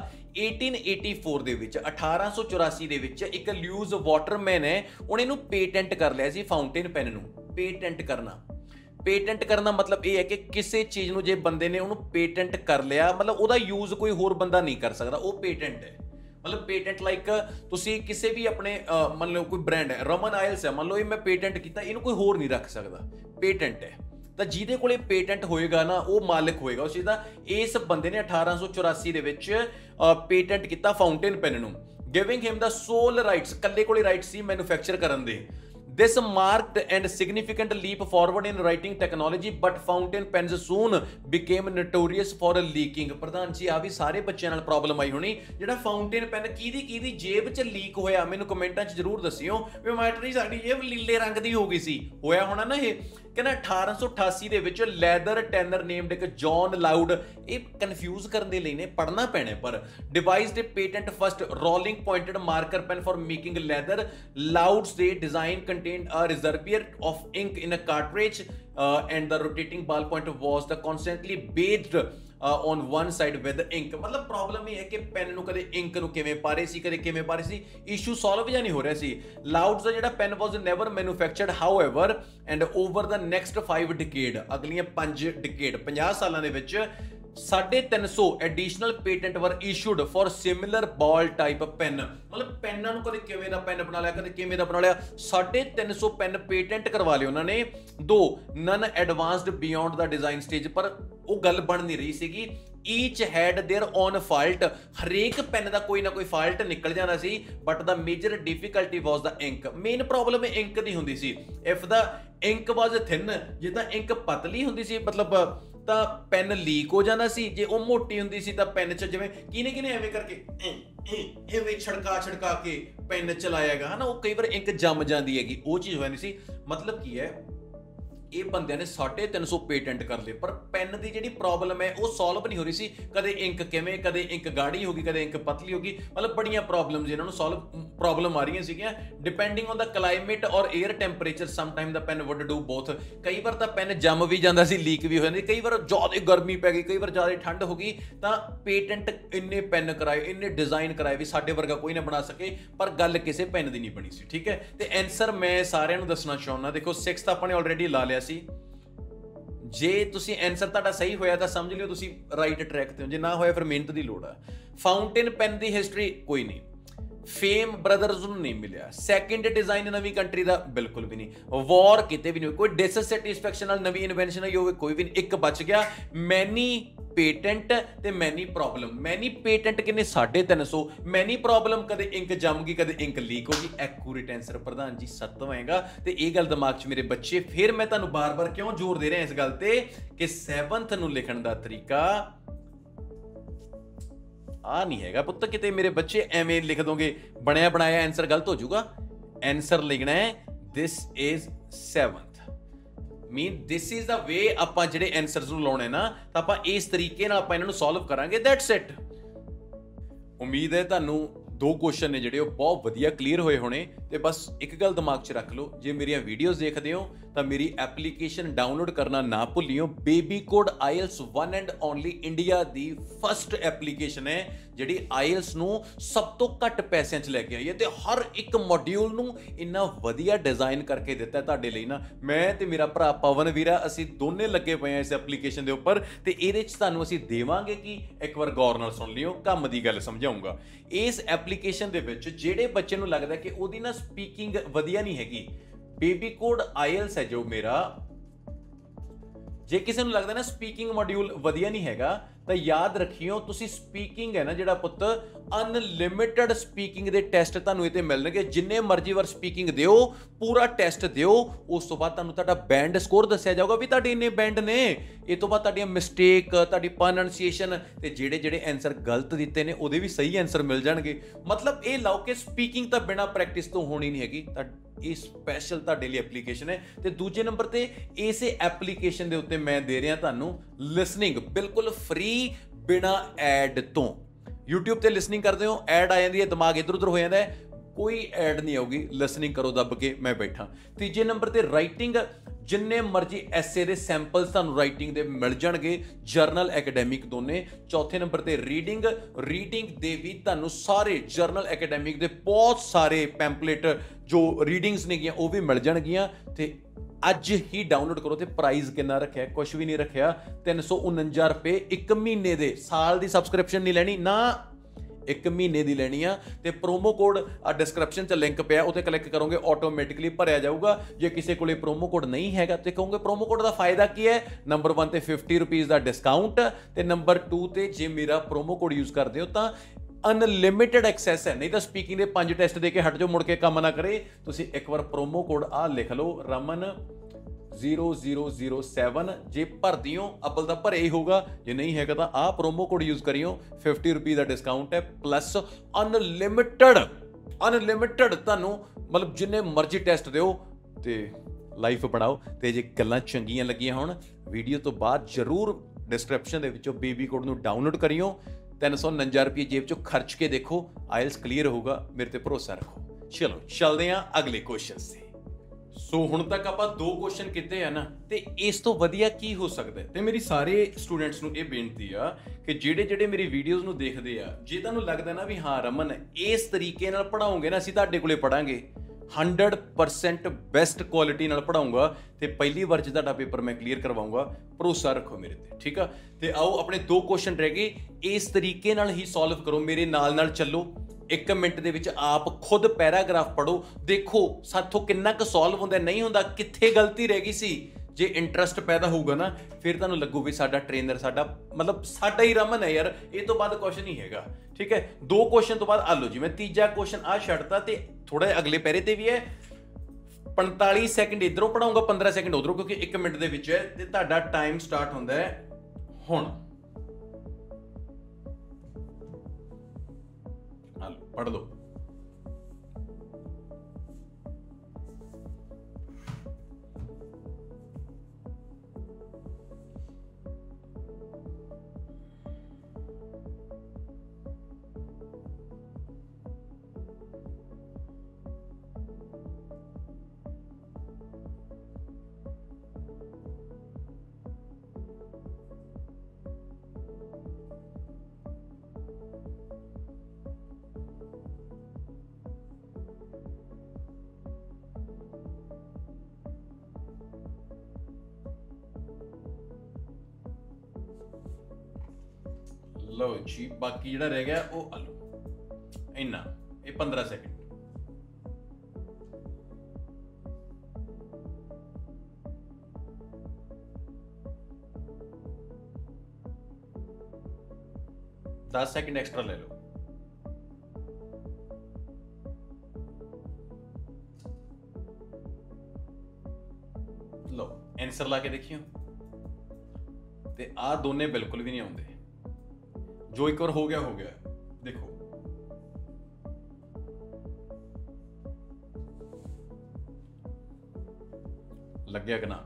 1884 ਦੇ ਵਿੱਚ, 1884 ਦੇ ਵਿੱਚ ਇੱਕ ਲਿਊਜ਼ ਵਾਟਰਮੈਨ ਹੈ, ਉਹਨੇ ਇਹਨੂੰ ਪੇਟੈਂਟ ਕਰ ਲਿਆ ਸੀ, ਫਾਊਂਟੇਨ ਪੈਨ ਨੂੰ। ਪੇਟੈਂਟ ਕਰਨਾ, ਪੇਟੈਂਟ ਕਰਨ ਦਾ ਮਤਲਬ ਇਹ ਹੈ ਕਿ ਕਿਸੇ ਚੀਜ਼ ਨੂੰ ਜੇ ਬੰਦੇ ਨੇ ਉਹਨੂੰ ਪੇਟੈਂਟ ਕਰ ਲਿਆ, ਮਤਲਬ ਉਹਦਾ ਯੂਜ਼ ਕੋਈ ਹੋਰ ਬੰਦਾ ਨਹੀਂ ਕਰ ਸਕਦਾ, ਉਹ ਪੇਟੈਂਟ ਹੈ। ਮਤਲਬ ਪੇਟੈਂਟ ਲਾਈਕ ਤੁਸੀਂ ਕਿਸੇ ਵੀ ਆਪਣੇ ਮੰਨ ਲਓ ਕੋਈ ਬ੍ਰਾਂਡ ਹੈ, ਰਮਨ ਆਇਲਸ ਹੈ, ਮੰਨ ਲਓ ਇਹ ਮੈਂ ਪੇਟੈਂਟ ਕੀਤਾ, ਇਹਨੂੰ ਕੋਈ ਹੋਰ ਨਹੀਂ ਰੱਖ ਸਕਦਾ, ਪੇਟੈਂਟ ਹੈ। ਤਾਂ ਜਿਹਦੇ ਕੋਲੇ ਪੇਟੈਂਟ ਹੋਏਗਾ ਨਾ, ਉਹ ਮਾਲਕ ਹੋਏਗਾ ਉਸ ਚੀਜ਼ ਦਾ। ਇਸ ਬੰਦੇ ਨੇ 1884 ਦੇ ਵਿੱਚ ਪੇਟੈਂਟ ਕੀਤਾ ਫਾਊਂਟੇਨ ਪੈਨ ਨੂੰ, giving him the sole rights, ਕੱਲੇ ਕੋਲੇ ਰਾਈਟ ਸੀ ਮੈਨੂਫੈਕਚਰ ਕਰਨ ਦੇ। This marked and significant leap forward in writing technology, but fountain pens soon became notorious for leaking। ਪ੍ਰਧਾਨ ਜੀ ਆ ਵੀ ਸਾਰੇ ਬੱਚਿਆਂ ਨਾਲ ਪ੍ਰੋਬਲਮ ਆਈ ਹੋਣੀ। ਜਿਹੜਾ ਫਾਊਂਟੇਨ ਪੈਨ ਕਿਹਦੀ ਜੇਬ 'ਚ ਲੀਕ ਹੋਇਆ, ਮੈਨੂੰ ਕਮੈਂਟਾਂ 'ਚ ਜ਼ਰੂਰ ਦੱਸਿਓ ਵੀ ਮੈਟਰੀ ਸਾਡੀ ਜੇਬ ਲੀਲੇ ਰੰਗ ਦੀ ਹੋ ਗਈ ਸੀ, ਹੋਇਆ ਹੋਣਾ ਨਾ ਇਹ। ਕਹਿੰਦਾ 1888 ਦੇ ਵਿੱਚ ਲੈਦਰ ਟੈਨਰ ਨੇਮਡ ਇੱਕ ਜੌਨ ਲਾਊਡ, ਇਹ ਕਨਫਿਊਜ਼ ਕਰਨ ਦੇ ਲਈ ਨੇ, ਪੜ੍ਹਨਾ ਪੈਣਾ, ਪਰ devised patent first rolling pointed marker pen for making leather. Loud's ਦੇ design contained a reservoir of ink in a cartridge and the rotating ballpoint was the constantly bathed on one side with ink। मतलब problem ये है कि pen ਨੂੰ ਕਦੇ ink ਨੂੰ ਕਿਵੇਂ ਪਾ ਰਹੇ ਸੀ, ਕਦੇ ਕਿਵੇਂ ਪਾ ਰਹੇ ਸੀ, ਇਸ਼ੂ ਸੋਲਵ ਜਾਂ ਨਹੀਂ ਹੋ ਰਿਹਾ ਸੀ। ਲਾਊਡਸ ਦਾ ਜਿਹੜਾ pen was never manufactured however and over the next 5 decade, ਅਗਲੀਆਂ 5 ਡਿਕੇਡ, 50 ਸਾਲਾਂ ਦੇ ਵਿੱਚ 350 additional patent were issued for similar ball type pen. ਮਤਲਬ ਪੈਨਾਂ ਨੂੰ ਕਦੇ ਕਿਵੇਂ ਦਾ ਪੈਨ ਬਣਾ ਲਿਆ, ਕਦੇ ਕਿਵੇਂ ਦਾ ਬਣਾ ਲਿਆ, 350 ਪੈਨ ਪੇਟੈਂਟ ਕਰਵਾ ਲਏ ਉਹਨਾਂ ਨੇ। 2 none advanced beyond the design stage, ਪਰ ਉਹ ਗੱਲ ਬਣ ਨਹੀਂ ਰਹੀ ਸੀਗੀ। Each had their own fault, ਹਰੇਕ ਪੈਨ ਦਾ ਕੋਈ ਨਾ ਕੋਈ ਫਾਲਟ ਨਿਕਲ ਜਾਂਦਾ ਸੀ। But the major difficulty was the ink, main problem ink ਦੀ ਹੁੰਦੀ ਸੀ। If the ink was thin, ਜੇ ਤਾਂ ਇੰਕ ਪਤਲੀ ਹੁੰਦੀ ਸੀ ਮਤਲਬ ਤਾਂ ਪੈਨ ਲੀਕ ਹੋ ਜਾਂਦਾ ਸੀ। ਜੇ ਉਹ ਮੋਟੀ ਹੁੰਦੀ ਸੀ ਤਾਂ ਪੈਨ 'ਚ ਜਿਵੇਂ ਕਿਨੇ ਐਵੇਂ ਕਰਕੇ ਐਵੇਂ ਛੜਕਾ ਕੇ ਪੈਨ ਚਲਾਇਆਗਾ ਹਨਾ, ਉਹ ਕਈ ਵਾਰ ਇੰਕ ਜੰਮ ਜਾਂਦੀ ਹੈਗੀ, ਉਹ ਚੀਜ਼ ਹੋ ਜਾਂਦੀ ਸੀ। ਮਤਲਬ ਕੀ ਹੈ, ਇਹ ਬੰਦਿਆਂ ਨੇ 350 ਪੇਟੈਂਟ ਕਰ ਲਏ, ਪਰ ਪੈਨ ਦੀ ਜਿਹੜੀ ਪ੍ਰੋਬਲਮ ਹੈ ਉਹ ਸੋਲਵ ਨਹੀਂ ਹੋ ਰਹੀ ਸੀ। ਕਦੇ ਇੰਕ ਕਿਵੇਂ, ਕਦੇ ਇੰਕ ਗਾੜੀ ਹੋ ਗਈ, ਕਦੇ ਇੰਕ ਪਤਲੀ ਹੋ ਗਈ, ਮਤਲਬ ਬੜੀਆਂ ਪ੍ਰੋਬਲਮਸ ਇਹਨਾਂ ਨੂੰ ਪ੍ਰੋਬਲਮ ਆ ਰਹੀਆਂ ਸੀਗੀਆਂ। Depending on the climate or air temperature sometime the pen would do both. ਕਈ ਵਾਰ ਤਾਂ ਪੈਨ ਜੰਮ ਵੀ ਜਾਂਦਾ ਸੀ, ਲੀਕ ਵੀ ਹੋ ਜਾਂਦੀ, ਕਈ ਵਾਰ ਜ਼ਿਆਦਾ ਗਰਮੀ ਪੈ ਗਈ, ਕਈ ਵਾਰ ਜ਼ਿਆਦਾ ਠੰਡ ਹੋ ਗਈ, ਤਾਂ ਪੇਟੈਂਟ ਇੰਨੇ ਪੈਨ ਕਰਾਏ, ਇੰਨੇ ਡਿਜ਼ਾਈਨ ਕਰਾਏ ਵੀ ਸਾਡੇ ਵਰਗਾ ਕੋਈ ਨਾ ਬਣਾ ਸਕੇ, ਪਰ ਗੱਲ ਕਿਸੇ ਪੈਨ ਦੀ ਨਹੀਂ ਬਣੀ ਸੀ, ਠੀਕ ਹੈ। ਤੇ ਆਨਸਰ ਮੈਂ ਸਾਰਿਆਂ ਨੂੰ ਦੱਸਣਾ ਚਾਹੁੰਦਾ, ਦੇਖੋ 6 ਤਾਂ ਆਪਾਂ ਨੇ ਆਲਰੇਡੀ ਲਾ ਲਿਆ ਸੀ। ਜੇ ਤੁਸੀਂ ਆਨਸਰ ਤੁਹਾਡਾ ਸਹੀ ਹੋਇਆ ਤਾਂ ਸਮਝ ਲਿਓ ਤੁਸੀਂ ਰਾਈਟ ਟਰੈਕ ਤੇ ਹੋ, ਜੇ ਨਾ ਹੋਇਆ ਫਿਰ ਮਿਹਨਤ ਦੀ ਲੋੜ ਆ। ਫਾਊਂਟੇਨ ਪੈਨ ਦੀ ਹਿਸਟਰੀ ਕੋਈ ਨਹੀਂ, ਫੇਮ ਬ੍ਰਦਰਜ਼ ਨੂੰ ਨਹੀਂ ਮਿਲਿਆ। ਸੈਕਿੰਡ ਡਿਜ਼ਾਈਨ ਨਵੀਂ ਕੰਟਰੀ ਦਾ ਬਿਲਕੁਲ ਵੀ ਨਹੀਂ, ਵਾਰ ਕਿਤੇ ਵੀ ਨਹੀਂ ਹੋਈ, ਕੋਈ ਡਿਸਸੈਟੀਸਫੈਕਸ਼ਨ ਨਾਲ ਨਵੀਂ ਇਨਵੈਂਸ਼ਨ ਹੋਈ ਹੋਵੇ ਕੋਈ ਵੀ ਨਹੀਂ, ਇੱਕ ਬਚ ਗਿਆ। ਮੈਨੀ ਪੇਟੈਂਟ ਤੇ ਮੈਨੀ ਪ੍ਰੋਬਲਮ। ਮੈਨੀ ਪੇਟੈਂਟ ਕਿੰਨੇ 350, ਮੈਨੀ ਪ੍ਰੋਬਲਮ ਕਦੇ ਇੰਕ ਜੰਮ ਗਈ, ਕਦੇ ਇੰਕ ਲੀਕ ਹੋ ਗਈ। ਐਕੂਰੇਟ ਆਨਸਰ ਪ੍ਰਧਾਨ ਜੀ 7ਵਾਂ ਹੈਗਾ। ਤੇ ਇਹ ਗੱਲ ਦਿਮਾਗ 'ਚ ਮੇਰੇ ਬੱਚੇ, ਫਿਰ ਮੈਂ ਤੁਹਾਨੂੰ ਬਾਰ-ਬਾਰ ਕਿਉਂ ਜ਼ੋਰ ਦੇ ਰਿਹਾ ਇਸ ਗੱਲ ਤੇ ਕਿ 7th ਨੂੰ ਲਿਖਣ ਦਾ ਤਰੀਕਾ ਆ ਨਹੀਂ ਹੈਗਾ ਪੁੱਤ। ਕਿਤੇ ਮੇਰੇ ਬੱਚੇ ਐਵੇਂ ਲਿਖ ਦੋਗੇ ਬਣਿਆ ਬਣਾਇਆ ਆਨਸਰ ਗਲਤ ਹੋ ਜਾਊਗਾ। ਆਨਸਰ ਲਿਖਣਾ ਹੈ this is 7th, mean this is the way ਆਪਾਂ ਜਿਹੜੇ ਆਨਸਰਸ ਨੂੰ ਲਾਉਣੇ ਨਾ, ਤਾਂ ਆਪਾਂ ਇਸ ਤਰੀਕੇ ਨਾਲ ਆਪਾਂ ਇਹਨਾਂ ਨੂੰ ਸੋਲਵ ਕਰਾਂਗੇ। That's it. ਉਮੀਦ ਹੈ ਤੁਹਾਨੂੰ ਦੋ ਕੁਐਸਚਨ ਨੇ ਜਿਹੜੇ ਉਹ ਬਹੁਤ ਵਧੀਆ ਕਲੀਅਰ ਹੋਏ ਹੋਣੇ। ਤੇ ਬਸ ਇੱਕ ਗੱਲ ਦਿਮਾਗ 'ਚ ਰੱਖ ਲਓ, ਜੇ ਮੇਰੀਆਂ ਵੀਡੀਓਜ਼ ਦੇਖਦੇ ਹੋ ਤਾਂ ਮੇਰੀ ਐਪਲੀਕੇਸ਼ਨ ਡਾਊਨਲੋਡ ਕਰਨਾ ਨਾ ਭੁੱਲਿਓ। Baby code IELTS one and only India ਦੀ ਫਸਟ ਐਪਲੀਕੇਸ਼ਨ ਹੈ ਜਿਹੜੀ ਆਈਲਸ ਨੂੰ ਸਭ ਤੋਂ ਘੱਟ ਪੈਸਿਆਂ 'ਚ ਲੈ ਕੇ ਆਈ ਹੈ, ਤੇ ਹਰ ਇੱਕ ਮੋਡਿਊਲ ਨੂੰ ਇੰਨਾ ਵਧੀਆ ਡਿਜ਼ਾਈਨ ਕਰਕੇ ਦਿੱਤਾ ਤੁਹਾਡੇ ਲਈ ਨਾ। ਮੈਂ ਤੇ ਮੇਰਾ ਭਰਾ ਪਵਨ ਵੀਰਾ ਅਸੀਂ ਦੋਨੇ ਲੱਗੇ ਪਏ ਆ ਇਸ ਐਪਲੀਕੇਸ਼ਨ ਦੇ ਉੱਪਰ, ਤੇ ਇਹਦੇ 'ਚ ਤੁਹਾਨੂੰ ਅਸੀਂ ਦੇਵਾਂਗੇ ਕਿ ਇੱਕ ਵਾਰ ਗੌਰ ਨਾਲ ਸੁਣ ਲਿਓ, ਕੰਮ ਦੀ ਗੱਲ ਸਮਝਾਉਂਗਾ। ਇਸ ਐਪਲੀਕੇਸ਼ਨ ਦੇ ਵਿੱਚ ਜਿਹੜੇ ਬੱਚੇ ਨੂੰ ਲੱਗਦਾ ਕਿ ਉਹਦੀ ਨਾ ਸਪੀਕਿੰਗ ਵਧੀਆ ਨਹੀਂ ਹੈਗੀ, ਬੇਬੀ ਕੋਡ ਆਈਲਸ ਹੈ ਜੋ ਮੇਰਾ, ਜੇ ਕਿਸੇ ਨੂੰ ਲੱਗਦਾ ਨਾ ਸਪੀਕਿੰਗ ਮੋਡਿਊਲ ਵਧੀਆ ਨਹੀਂ ਹੈਗਾ ਤਾਂ ਯਾਦ ਰੱਖਿਓ ਤੁਸੀਂ ਸਪੀਕਿੰਗ ਹੈ ਨਾ ਜਿਹੜਾ ਪੁੱਤ, ਅਨਲਿਮਿਟਡ ਸਪੀਕਿੰਗ ਦੇ ਟੈਸਟ ਤੁਹਾਨੂੰ ਇਹ ਤੇ ਮਿਲਣਗੇ। ਜਿੰਨੇ ਮਰਜ਼ੀ ਵਾਰ ਸਪੀਕਿੰਗ ਦਿਓ, ਪੂਰਾ ਟੈਸਟ ਦਿਓ, ਉਸ ਤੋਂ ਬਾਅਦ ਤੁਹਾਨੂੰ ਤੁਹਾਡਾ ਬੈਂਡ ਸਕੋਰ ਦੱਸਿਆ ਜਾਊਗਾ ਵੀ ਤੁਹਾਡੇ ਇੰਨੇ ਬੈਂਡ ਨੇ। ਇਹ ਤੋਂ ਬਾਅਦ ਤੁਹਾਡੀਆਂ ਮਿਸਟੇਕ, ਤੁਹਾਡੀ ਪ੍ਰੋਨੰਸੀਏਸ਼ਨ ਤੇ ਜਿਹੜੇ ਆਨਸਰ ਗਲਤ ਦਿੱਤੇ ਨੇ ਉਹਦੇ ਵੀ ਸਹੀ ਆਨਸਰ ਮਿਲ ਜਾਣਗੇ। ਮਤਲਬ ਇਹ ਲਾਓ ਕਿ ਸਪੀਕਿੰਗ ਤਾਂ ਬਿਨਾਂ ਪ੍ਰੈਕਟਿਸ ਤੋਂ ਹੋਣੀ ਨਹੀਂ ਹੈਗੀ। ਤਾਂ ਇਹ ਸਪੈਸ਼ਲ ਤੁਹਾਡੇ ਲਈ ਐਪਲੀਕੇਸ਼ਨ ਹੈ। ਤੇ ਦੂਜੇ ਨੰਬਰ ਤੇ ਇਸੇ ਐਪਲੀਕੇਸ਼ਨ ਦੇ ਉੱਤੇ ਮੈਂ ਦੇ ਰਿਹਾ ਤੁਹਾਨੂੰ ਲਿਸਨਿੰਗ ਬਿਲਕੁਲ ਫ੍ਰੀ, ਬਿਨਾਂ ਐਡ ਤੋਂ। YouTube ਤੇ ਲਿਸਨਿੰਗ ਕਰਦੇ ਹੋ, ਐਡ ਆ ਜਾਂਦੀ ਹੈ, ਦਿਮਾਗ ਇੱਧਰ ਉੱਧਰ ਹੋ ਜਾਂਦਾ ਹੈ, ਕੋਈ ਐਡ ਨਹੀਂ ਆਊਗੀ, ਲਿਸਨਿੰਗ ਕਰੋ ਦੱਬ ਕੇ, ਮੈਂ ਬੈਠਾ। ਤੀਜੇ ਨੰਬਰ ਤੇ ਰਾਈਟਿੰਗ, ਜਿੰਨੇ ਮਰਜ਼ੀ ਐਸੇ ਦੇ ਸੈਂਪਲਸ ਤੁਹਾਨੂੰ ਰਾਈਟਿੰਗ ਦੇ ਮਿਲ ਜਾਣਗੇ, ਜਰਨਲ ਐਕੈਡੈਮਿਕ ਦੋਨੇ। ਚੌਥੇ ਨੰਬਰ ਤੇ ਰੀਡਿੰਗ ਦੇ ਵੀ ਤੁਹਾਨੂੰ ਸਾਰੇ ਜਰਨਲ ਐਕੈਡੈਮਿਕ ਦੇ ਬਹੁਤ ਸਾਰੇ ਪੈਂਪਲੇਟ ਜੋ ਰੀਡਿੰਗਸ ਨੇਗੀਆਂ ਉਹ ਵੀ ਮਿਲ ਜਾਣਗੀਆਂ। ਤੇ ਅੱਜ ਹੀ ਡਾਊਨਲੋਡ ਕਰੋ। ਤੇ ਪ੍ਰਾਈਸ ਕਿੰਨਾ ਰੱਖਿਆ? ਕੁਝ ਵੀ ਨਹੀਂ ਰੱਖਿਆ, 349 ਰੁਪਏ ਇੱਕ ਮਹੀਨੇ ਦੇ। ਸਾਲ ਦੀ ਸਬਸਕ੍ਰਿਪਸ਼ਨ ਨਹੀਂ ਲੈਣੀ ਨਾ, ਇੱਕ ਮਹੀਨੇ ਦੀ ਲੈਣੀ ਆ। ਤੇ ਪ੍ਰੋਮੋ ਕੋਡ ਆ ਡਿਸਕ੍ਰਿਪਸ਼ਨ 'ਚ ਲਿੰਕ ਪਿਆ, ਉੱਤੇ ਕਲਿੱਕ ਕਰੋਗੇ ਆਟੋਮੈਟਿਕਲੀ ਭਰਿਆ ਜਾਊਗਾ। ਜੇ ਕਿਸੇ ਕੋਲੇ ਪ੍ਰੋਮੋ ਕੋਡ ਨਹੀਂ ਹੈਗਾ ਤੇ ਕਹੋਗੇ ਪ੍ਰੋਮੋ ਕੋਡ ਦਾ ਫਾਇਦਾ ਕੀ ਹੈ? ਨੰਬਰ 1 ਤੇ 50 ਰੁਪੀਸ ਦਾ ਡਿਸਕਾਊਂਟ, ਤੇ ਨੰਬਰ 2 ਤੇ ਜੇ ਮੇਰਾ ਪ੍ਰੋਮੋ ਕੋਡ ਯੂਜ਼ ਕਰਦੇ ਹੋ ਤਾਂ ਅਨਲਿਮਿਟਡ ਐਕਸੈਸ ਹੈ। ਨਹੀਂ ਤਾਂ ਸਪੀਕਿੰਗ ਦੇ 5 ਟੈਸਟ ਦੇ ਕੇ ਹਟ ਜਾਓ, ਮੁੜ ਕੇ ਕੰਮ ਨਾ ਕਰੇ। ਤੁਸੀਂ ਇੱਕ ਵਾਰ ਪ੍ਰੋਮੋ ਕੋਡ ਆ ਲਿਖ ਲਓ, ਰਮਨ 0007। ਜੇ ਭਰਦੀ ਹੋ ਅਬਲ ਤਾਂ ਭਰੇ ਹੀ ਹੋਊਗਾ, ਜੇ ਨਹੀਂ ਹੈਗਾ ਤਾਂ ਆਹ ਪ੍ਰੋਮੋ ਕੋਡ ਯੂਜ਼ ਕਰਿਓ। 50 ਰੁਪਏ ਦਾ ਡਿਸਕਾਊਂਟ ਹੈ, ਪਲੱਸ ਅਨਲਿਮਿਟਡ ਤੁਹਾਨੂੰ ਮਤਲਬ ਜਿੰਨੇ ਮਰਜ਼ੀ ਟੈਸਟ ਦਿਓ ਤੇ ਲਾਈਫ ਬਣਾਓ। ਤੇ ਜੇ ਗੱਲਾਂ ਚੰਗੀਆਂ ਲੱਗੀਆਂ ਹੋਣ, ਵੀਡੀਓ ਤੋਂ ਬਾਅਦ ਜ਼ਰੂਰ ਡਿਸਕ੍ਰਿਪਸ਼ਨ ਦੇ ਵਿੱਚੋਂ ਬੇਬੀ ਕੋਡ ਨੂੰ ਡਾਊਨਲੋਡ ਕਰਿਓ। 349 ਰੁਪਏ ਜੇਬ ਚੋਂ ਖਰਚ ਕੇ ਦੇਖੋ, ਆਇਲਸ ਕਲੀਅਰ ਹੋਊਗਾ, ਮੇਰੇ ਤੇ ਭਰੋਸਾ ਰੱਖੋ। ਚਲੋ ਚੱਲਦੇ ਹਾਂ ਅਗਲੇ ਕੁਐਸਚਨ ਤੇ। ਸੋ ਹੁਣ ਤੱਕ ਆਪਾਂ 2 ਕੁਐਸਚਨ ਕੀਤੇ ਆ ਨਾ, ਤੇ ਇਸ ਤੋਂ ਵਧੀਆ ਕੀ ਹੋ ਸਕਦਾ ਹੈ? ਤੇ ਮੇਰੀ ਸਾਰੇ ਸਟੂਡੈਂਟਸ ਨੂੰ ਇਹ ਬੇਨਤੀ ਆ ਕਿ ਜਿਹੜੇ ਮੇਰੀ ਵੀਡੀਓਜ਼ ਨੂੰ ਦੇਖਦੇ ਆ, ਜੇ ਤੁਹਾਨੂੰ ਲੱਗਦਾ ਨਾ ਵੀ ਹਾਂ ਰਮਨ ਇਸ ਤਰੀਕੇ ਨਾਲ ਪੜਾਉਂਗੇ ਨਾ ਅਸੀਂ ਤੁਹਾਡੇ ਕੋਲੇ ਪੜਾਂਗੇ, 100% ਬੈਸਟ ਕੁਆਲਿਟੀ ਨਾਲ ਪੜਾਉਂਗਾ, ਤੇ ਪਹਿਲੀ ਵਾਰ 'ਚ ਤੁਹਾਡਾ ਪੇਪਰ ਮੈਂ ਕਲੀਅਰ ਕਰਵਾਉਂਗਾ, ਭਰੋਸਾ ਰੱਖੋ ਮੇਰੇ ਤੇ, ਠੀਕ ਆ। ਤੇ ਆਓ ਆਪਣੇ 2 ਕੁਐਸਚਨ ਰਹਿ ਗਏ, ਇਸ ਤਰੀਕੇ ਨਾਲ ਹੀ ਸੋਲਵ ਕਰੋ, ਮੇਰੇ ਨਾਲ ਚੱਲੋ। 1 ਮਿੰਟ ਦੇ ਵਿੱਚ ਆਪ ਖੁਦ ਪੈਰਾਗ੍ਰਾਫ ਪੜੋ, ਦੇਖੋ ਸਾਥੋਂ ਕਿੰਨਾ ਕੁ ਸੋਲਵ ਹੁੰਦਾ, ਨਹੀਂ ਹੁੰਦਾ, ਕਿੱਥੇ ਗਲਤੀ ਰਹਿ ਗਈ ਸੀ। ਜੇ ਇੰਟਰਸਟ ਪੈਦਾ ਹੋਊਗਾ ਨਾ, ਫਿਰ ਤੁਹਾਨੂੰ ਲੱਗੂ ਵੀ ਸਾਡਾ ਟ੍ਰੇਨਰ ਸਾਡਾ ਹੀ ਰਮਨ ਹੈ ਯਾਰ, ਇਹ ਤੋਂ ਬਾਅਦ ਕੁਛ ਨਹੀਂ ਹੈਗਾ, ਠੀਕ ਹੈ। 2 ਕੁਐਸਚਨ ਤੋਂ ਬਾਅਦ ਆ ਲਓ ਜੀ, ਮੈਂ ਤੀਜਾ ਕੁਐਸਚਨ ਆ ਛੱਡਤਾ, ਤੇ ਥੋੜਾ ਜਿਹਾ ਅਗਲੇ ਪੈਰੇ ਤੇ ਵੀ ਹੈ। 45 ਸੈਕਿੰਡ ਇਧਰੋਂ ਪੜਾਉਂਗਾ, 15 ਸੈਕਿੰਡ ਉਧਰੋਂ, ਕਿਉਂਕਿ 1 ਮਿੰਟ ਦੇ ਵਿੱਚ ਹੈ। ਤੇ ਤੁਹਾਡਾ ਟਾਈਮ ਸਟਾਰਟ ਹੁੰਦਾ ਹੈ ਹੁਣ। ਪੜ੍ਹ ਲਓ। ਲਓ ਜੀ, ਬਾਕੀ ਜਿਹੜਾ ਰਹਿ ਗਿਆ ਉਹ ਆ ਲਓ, ਇੰਨਾ, ਇਹ 15 ਸੈਕਿੰਡ। दस सेकंड एक्स्ट्रा ले लो। लो आंसर ला के देखियो, ते आ दोने बिल्कुल भी नहीं आउंदे। जो एक बार हो गया, देखो लग गया कि ना।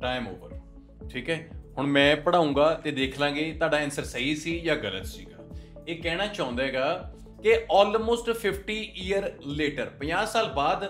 Time over. ਠੀਕ ਹੈ, ਹੁਣ ਮੈਂ ਪੜਾਉਂਗਾ ਤੇ ਦੇਖ ਲਾਂਗੇ ਤੁਹਾਡਾ ਆਨਸਰ ਸਹੀ ਸੀ ਜਾਂ ਗਲਤ ਸੀਗਾ। ਇਹ ਕਹਿਣਾ ਚਾਹੁੰਦਾ ਹੈਗਾ ਕਿ ਆਲਮੋਸਟ 50 ਈਅਰ ਲੇਟਰ, 50 ਸਾਲ ਬਾਅਦ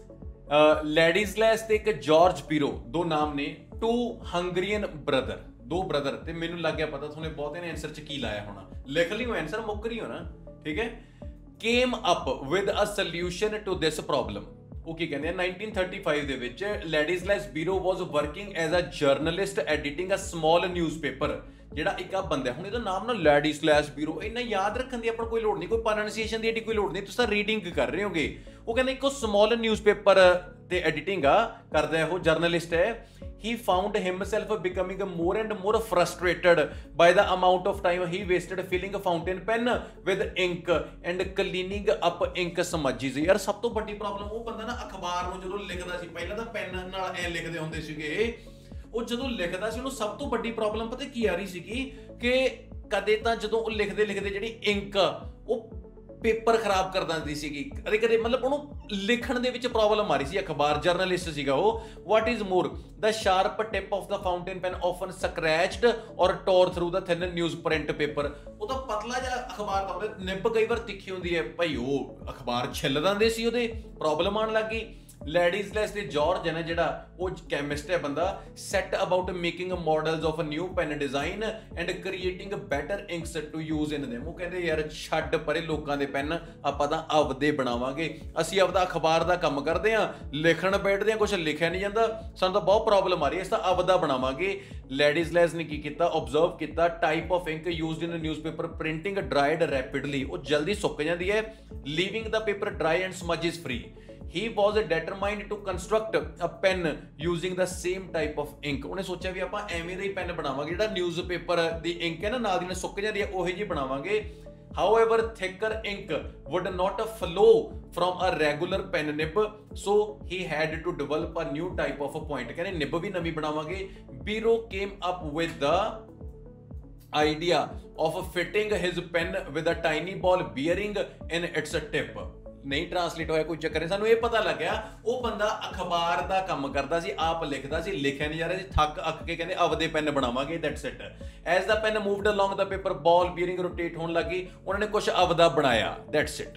ਲੈਡੀਸਲੈਸ ਤੇ ਇੱਕ ਜਾਰਜ ਪੀਰੋ, ਦੋ ਨਾਮ ਨੇ, ਟੂ ਹੰਗਰੀਅਨ ਬ੍ਰਦਰ, ਦੋ ਬ੍ਰਦਰ, ਤੇ ਮੈਨੂੰ ਲੱਗ ਗਿਆ ਪਤਾ ਤੁਹਾਨੂੰ ਬਹੁਤੇ ਨੇ ਆਨਸਰ ਚ ਕੀ ਲਾਇਆ ਹੋਣਾ, ਲਿਖ ਲਿਓ ਆਨਸਰ, ਮੁੱਕ ਰਹੀ ਹੋ ਨਾ। ਠੀਕ ਹੈ, came up with a solution to this problem। ਉਹ ਕੀ ਕਹਿੰਦੇ ਆ, 1935 ਦੇ ਵਿੱਚ Ladislas Biro was working as a journalist editing a small newspaper. ਜਿਹੜਾ ਇੱਕ ਆ ਬੰਦਾ, ਹੁਣ ਇਹਦਾ ਨਾਮ ਨਾ ਲੈਡੀਸਲੈਸ ਬੀਰੋ, ਇੰਨਾ ਯਾਦ ਰੱਖਣ ਦੀ ਆਪਾਂ ਕੋਈ ਲੋੜ ਨਹੀਂ, ਕੋਈ ਪ੍ਰੋਨਾਂਸੀਏਸ਼ਨ ਦੀ ਐਡੀ ਕੋਈ ਲੋੜ ਨਹੀਂ, ਤੁਸੀਂ ਤਾਂ ਰੀਡਿੰਗ ਕਰ ਰਹੇ ਹੋਗੇ। ਉਹ ਕਹਿੰਦੇ ਇੱਕ ਸਮਾਲ ਨਿਊਜ਼ਪੇਪਰ ਤੇ ਐਡੀਟਿੰਗ ਆ ਕਰਦਾ, ਉਹ ਜਰਨਲਿਸਟ ਹੈ। He found himself becoming more and more frustrated by the amount of time he wasted filling a fountain pen with ink and cleaning up ink smudges। ਯਾਰ ਸਭ ਤੋਂ ਵੱਡੀ ਪ੍ਰੋਬਲਮ, ਉਹ ਬੰਦਾ ਨਾ ਅਖਬਾਰ ਨੂੰ ਜਦੋਂ ਲਿਖਦਾ ਸੀ, ਪਹਿਲਾਂ ਤਾਂ ਪੈਨ ਨਾਲ ਐ ਲਿਖਦੇ ਹੁੰਦੇ ਸੀਗੇ, ਉਹ ਜਦੋਂ ਲਿਖਦਾ ਸੀ ਉਹਨੂੰ ਸਭ ਤੋਂ ਵੱਡੀ ਪ੍ਰੋਬਲਮ ਪਤਾ ਕੀ ਆ ਰਹੀ ਸੀਗੀ ਕਿ ਕਦੇ ਤਾਂ ਜਦੋਂ ਉਹ ਲਿਖਦੇ ਲਿਖਦੇ ਜਿਹੜੀ ਇੰਕ ਉਹ ਪੇਪਰ ਖਰਾਬ ਕਰ ਦਿੰਦੀ ਸੀਗੀ, ਕਦੇ ਕਦੇ ਮਤਲਬ ਉਹਨੂੰ ਲਿਖਣ ਦੇ ਵਿੱਚ ਪ੍ਰੋਬਲਮ ਆ ਰਹੀ ਸੀ। ਅਖਬਾਰ ਜਰਨਲਿਸਟ ਸੀਗਾ ਉਹ। What is more, the sharp tip of the fountain pen often scratched or tore through the thin newsprint paper. ਉਹ ਤਾਂ ਪਤਲਾ ਜਿਹਾ ਅਖਬਾਰ ਤਾਂ ਉਹਦੇ ਨਿੱਬ ਕਈ ਵਾਰ ਤਿੱਖੀ ਹੁੰਦੀ ਹੈ ਭਾਈ, ਉਹ ਅਖਬਾਰ ਛਿੱਲ ਦਿੰਦੇ ਸੀ, ਉਹਦੇ ਪ੍ਰੋਬਲਮ ਆਉਣ ਲੱਗ ਗਈ। ਲੈਡੀਸਲੈਸ ਤੇ ਜਾਰਜ ਹੈ ਨਾ ਜਿਹੜਾ, ਉਹ ਕੈਮਿਸਟ ਹੈ ਬੰਦਾ, set about making models of a new pen design and creating better inks to use in them. ਉਹ ਕਹਿੰਦੇ ਯਾਰ ਛੱਡ ਪਰੇ ਲੋਕਾਂ ਦੇ ਪੈਨ, ਆਪਾਂ ਤਾਂ ਆਪਦੇ ਬਣਾਵਾਂਗੇ, ਅਸੀਂ ਆਪਦਾ ਅਖਬਾਰ ਦਾ ਕੰਮ ਕਰਦੇ ਆਂ, ਲਿਖਣ ਬੈਠਦੇ ਆਂ, ਕੁਝ ਲਿਖਿਆ ਨਹੀਂ ਜਾਂਦਾ, ਸਾਨੂੰ ਤਾਂ ਬਹੁਤ ਪ੍ਰੋਬਲਮ ਆ ਰਹੀ ਹੈ, ਇਸ ਤਾਂ ਆਪਦਾ ਬਣਾਵਾਂਗੇ। ਲੈਡੀਸਲੈਸ ਨੇ ਕੀ ਕੀਤਾ, ਆਬਜ਼ਰਵ ਕੀਤਾ, type of ink used in newspaper printing dried rapidly, ਉਹ ਜਲਦੀ ਸੁੱਕ ਜਾਂਦੀ ਹੈ, leaving the paper dry and smudge free. He was determined to construct a pen using the same type of ink। ਉਹਨੇ ਸੋਚਿਆ ਵੀ ਆਪਾਂ ਐਵੇਂ ਦਾ ਹੀ ਪੈਨ ਬਣਾਵਾਂਗੇ, ਜਿਹੜਾ ਨਿਊਜ਼ਪੇਪਰ ਦੀ ਇੰਕ ਹੈ ਨਾ ਨਾਲ ਦੀ ਨਾਲ ਸੁੱਕ ਜਾਂਦੀ ਹੈ, ਉਹੀ ਜਿਹੀ ਬਣਾਵਾਂਗੇ। However, thicker ink would not flow from a regular pen nib, so he had to develop a new type of a point। ਕਹਿੰਦੇ ਨਿਬ ਵੀ ਨਵੀਂ ਬਣਾਵਾਂਗੇ। Biro came up with the idea of fitting his pen with a tiny ball bearing in its tip। ਨਹੀਂ translate ਹੋਇਆ ਕੋਈ ਚੱਕਰ ਨਹੀਂ, ਸਾਨੂੰ ਇਹ ਪਤਾ ਲੱਗਿਆ ਉਹ ਬੰਦਾ ਅਖਬਾਰ ਦਾ ਕੰਮ ਕਰਦਾ ਸੀ, ਆਪ ਲਿਖਦਾ ਸੀ, ਲਿਖਿਆ ਨਹੀਂ ਜਾ ਰਿਹਾ ਸੀ, ਥੱਕ ਅੱਕ ਕੇ ਕਹਿੰਦੇ ਆਪਦੇ ਪੈਨ ਬਣਾਵਾਂਗੇ, that's it. As the pen moved along the paper, ball bearing rotate ਹੋਣ ਲੱਗੀ, ਉਹਨਾਂ ਨੇ ਕੁਝ ਆਪਦਾ ਬਣਾਇਆ, ਦੈਟਸ ਇਟ।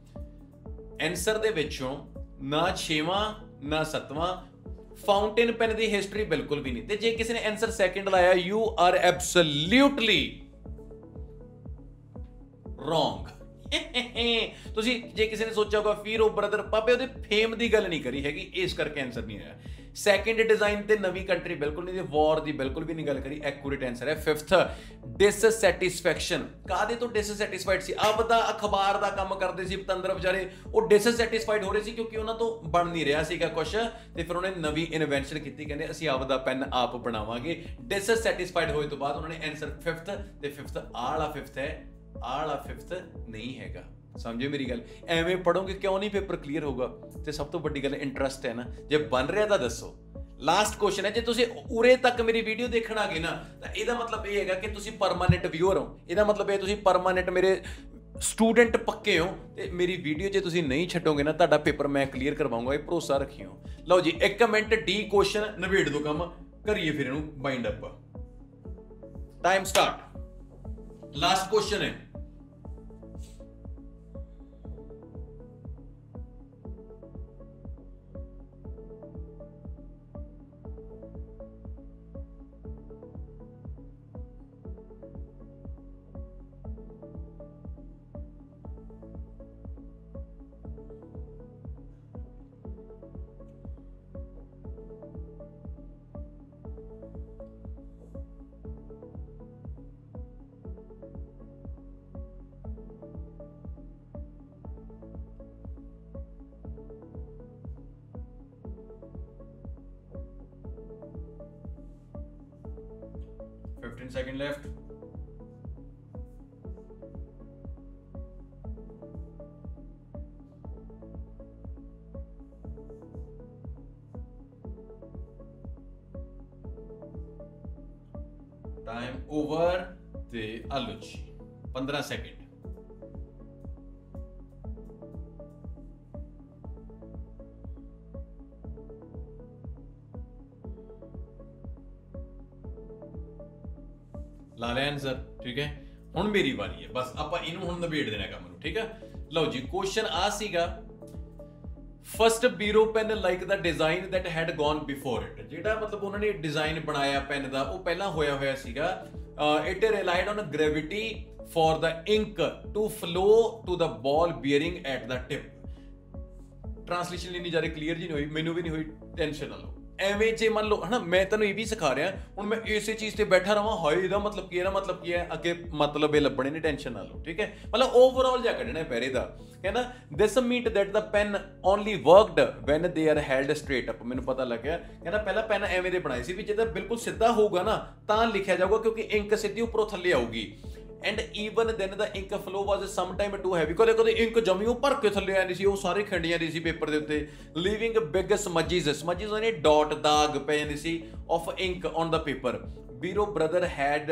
ਆਨਸਰ ਦੇ ਵਿੱਚੋਂ ਨਾ 6ਵਾਂ ਨਾ 7ਵਾਂ, ਫਾਊਂਟੇਨ ਪੈਨ ਦੀ ਹਿਸਟਰੀ ਬਿਲਕੁਲ ਵੀ ਨਹੀਂ। ਤੇ ਜੇ ਕਿਸੇ ਨੇ ਆਨਸਰ ਸੈਕਿੰਡ ਲਾਇਆ, ਯੂ ਆਰ ਐਬਸੋਲਿਊਟਲੀ ਰੋਂਗ। ਤੁਸੀਂ ਜੇ ਕਿਸੇ ਨੇ ਸੋਚਿਆ ਹੋਗਾ ਫੀਰੋ ਬ੍ਰਦਰ ਪਾਪੇ, ਉਹਦੇ ਫੇਮ ਦੀ ਗੱਲ ਨਹੀਂ ਕਰੀ ਹੈਗੀ, ਇਸ ਕਰਕੇ ਆਨਸਰ ਨਹੀਂ ਆਇਆ। ਸੈਕਿੰਡ ਡਿਜ਼ਾਈਨ ਤੇ ਨਵੀਂ ਕੰਟਰੀ ਬਿਲਕੁਲ ਨਹੀਂ, ਵਾਰ ਦੀ ਬਿਲਕੁਲ ਵੀ ਨਹੀਂ ਗੱਲ ਕਰੀ, ਐਕੂਰੇਟ ਆਨਸਰ ਹੈ। Fifth, dissatisfaction. ਕਾਹਦੇ ਤੋਂ ਡਿਸਸੈਟੀਸਫਾਈਡ ਸੀ, ਆਪਦਾ ਅਖਬਾਰ ਦਾ ਕੰਮ ਕਰਦੇ ਸੀ ਪਤੰਦਰ ਵਿਚਾਰੇ, ਉਹ ਡਿਸਸੈਟੀਸਫਾਈਡ ਹੋ ਰਹੇ ਸੀ ਕਿਉਂਕਿ ਉਹਨਾਂ ਤੋਂ ਬਣ ਨਹੀਂ ਰਿਹਾ ਸੀਗਾ ਕੁਛ, ਤੇ ਫਿਰ ਉਹਨੇ ਨਵੀਂ ਇਨਵੈਂਸ਼ਨ ਕੀਤੀ, ਕਹਿੰਦੇ ਅਸੀਂ ਆਪਦਾ ਪੈਨ ਆਪ ਬਣਾਵਾਂਗੇ। ਡਿਸਸੈਟੀਸਫਾਈਡ ਹੋਏ ਤੋਂ ਬਾਅਦ ਉਹਨਾਂ ਨੇ ਆਨਸਰ ਫਿਫਥ, ਤੇ ਫਿਫਥ ਆਲਾ ਫਿਫਥ ਹੈ, ਆਲਾ ਫਿਫਥ ਨਹੀਂ ਹੈਗਾ। ਸਮਝੇ ਮੇਰੀ ਗੱਲ, ਐਵੇਂ ਪੜੋਗੇ ਕਿਉਂ ਨਹੀਂ ਪੇਪਰ ਕਲੀਅਰ ਹੋਊਗਾ। ਤੇ ਸਭ ਤੋਂ ਵੱਡੀ ਗੱਲ ਇੰਟਰਸਟ ਹੈ ਨਾ, ਜੇ ਬਣ ਰਿਹਾ ਤਾਂ ਦੱਸੋ। ਲਾਸਟ ਕੁਐਸਚਨ ਹੈ, ਜੇ ਤੁਸੀਂ ਉਰੇ ਤੱਕ ਮੇਰੀ ਵੀਡੀਓ ਦੇਖਣ ਆ ਗਏ ਨਾ, ਤਾਂ ਇਹਦਾ ਮਤਲਬ ਇਹ ਹੈਗਾ ਕਿ ਤੁਸੀਂ ਪਰਮਾਨੈਂਟ ਵਿਊਅਰ ਹੋ, ਇਹਦਾ ਮਤਲਬ ਇਹ ਤੁਸੀਂ ਪਰਮਾਨੈਂਟ ਮੇਰੇ ਸਟੂਡੈਂਟ ਪੱਕੇ ਹੋ। ਤੇ ਮੇਰੀ ਵੀਡੀਓ ਜੇ ਤੁਸੀਂ ਨਹੀਂ ਛੱਡੋਗੇ ਨਾ, ਤੁਹਾਡਾ ਪੇਪਰ ਮੈਂ ਕਲੀਅਰ ਕਰਵਾਉਂਗਾ, ਇਹ ਭਰੋਸਾ ਰੱਖਿਓ। ਲਓ ਜੀ, 1 ਮਿੰਟ ਡੀ ਕੁਐਸਚਨ ਨਿਬੇੜ ਦੋ ਕੰਮ, ਕਰੀਏ ਫਿਰ ਇਹਨੂੰ wind up. Time start. Last question ਹੈ, second left। टाइम ओवर ते आलो जी 15 सेकंड। ਲਾ ਲਿਆ ਆਨਸਰ, ਠੀਕ ਹੈ। ਹੁਣ ਮੇਰੀ ਵਾਰੀ ਹੈ, ਬਸ ਆਪਾਂ ਇਹਨੂੰ ਹੁਣ ਨਿਬੇੜ ਦੇਣਾ ਕੰਮ ਨੂੰ, ਠੀਕ ਹੈ। ਲਓ ਜੀ, ਕੁਐਸਚਨ ਆ ਸੀਗਾ, first Biro pen like the design that had gone before it. ਜਿਹੜਾ ਮਤਲਬ ਉਹਨਾਂ ਨੇ ਡਿਜ਼ਾਈਨ ਬਣਾਇਆ ਪੈਨ ਦਾ, ਉਹ ਪਹਿਲਾਂ ਹੋਇਆ ਸੀਗਾ। It relied on gravity for the ink to flow to the ball bearing at the tip। Translation नहीं जा रही, क्लीयर जी नहीं हुई, मैनू भी नहीं हुई, टेंशन ना लो। ਐਵੇਂ ਜੇ ਮੰਨ ਲਓ ਹਨਾ, ਮੈਂ ਤੈਨੂੰ ਇਹ ਵੀ ਸਿਖਾ ਰਿਹਾ, ਹੁਣ ਮੈਂ ਇਸੇ ਚੀਜ਼ ਤੇ ਬੈਠਾ ਰਵਾਂ, ਹਾਏ ਇਹਦਾ ਮਤਲਬ ਕੀ ਹੈ, ਇਹਦਾ ਮਤਲਬ ਕੀ ਹੈ, ਅੱਗੇ ਮਤਲਬ ਇਹ ਲੱਭਣੇ ਨੇ, ਟੈਨਸ਼ਨ ਨਾ ਲਓ, ਠੀਕ ਹੈ। ਮਤਲਬ ਓਵਰਆਲ ਜਾ ਕੱਢਣਾ ਪੈਰੇ ਦਾ, ਕਹਿੰਦਾ this meant that the pen only worked when they are held straight up. ਮੈਨੂੰ ਪਤਾ ਲੱਗਿਆ, ਕਹਿੰਦਾ ਪਹਿਲਾਂ ਪੈਨ ਐਵੇਂ ਦੇ ਬਣਾਏ ਸੀ ਵੀ ਜੇ ਤਾਂ ਬਿਲਕੁਲ ਸਿੱਧਾ ਹੋਊਗਾ ਨਾ ਤਾਂ ਲਿਖਿਆ ਜਾਊਗਾ, ਕਿਉਂਕਿ ਇੰਕ ਸਿੱਧੀ ਉੱਪਰੋਂ ਥੱਲੇ ਆਊਗੀ। And even then the ink flow was sometime too heavy. ਕਦੇ ਕਦੇ ਇੰਕ ਜਮੀ ਉਹ ਭਰ ਕੇ ਥੱਲੇ ਆਉਂਦੀ ਸੀ, ਉਹ ਸਾਰੇ ਖਿੰਡ ਜਾਂਦੀ ਸੀ ਪੇਪਰ ਦੇ ਉੱਤੇ। ਲੀਵਿੰਗ ਬਿਗ ਸਮਜਿਸ, ਸਮਜਿਸ ਉਹਨੇ ਡਾਟ ਦਾਗ ਪੈ ਜਾਂਦੀ ਸੀ of ink on the paper. Biro brother had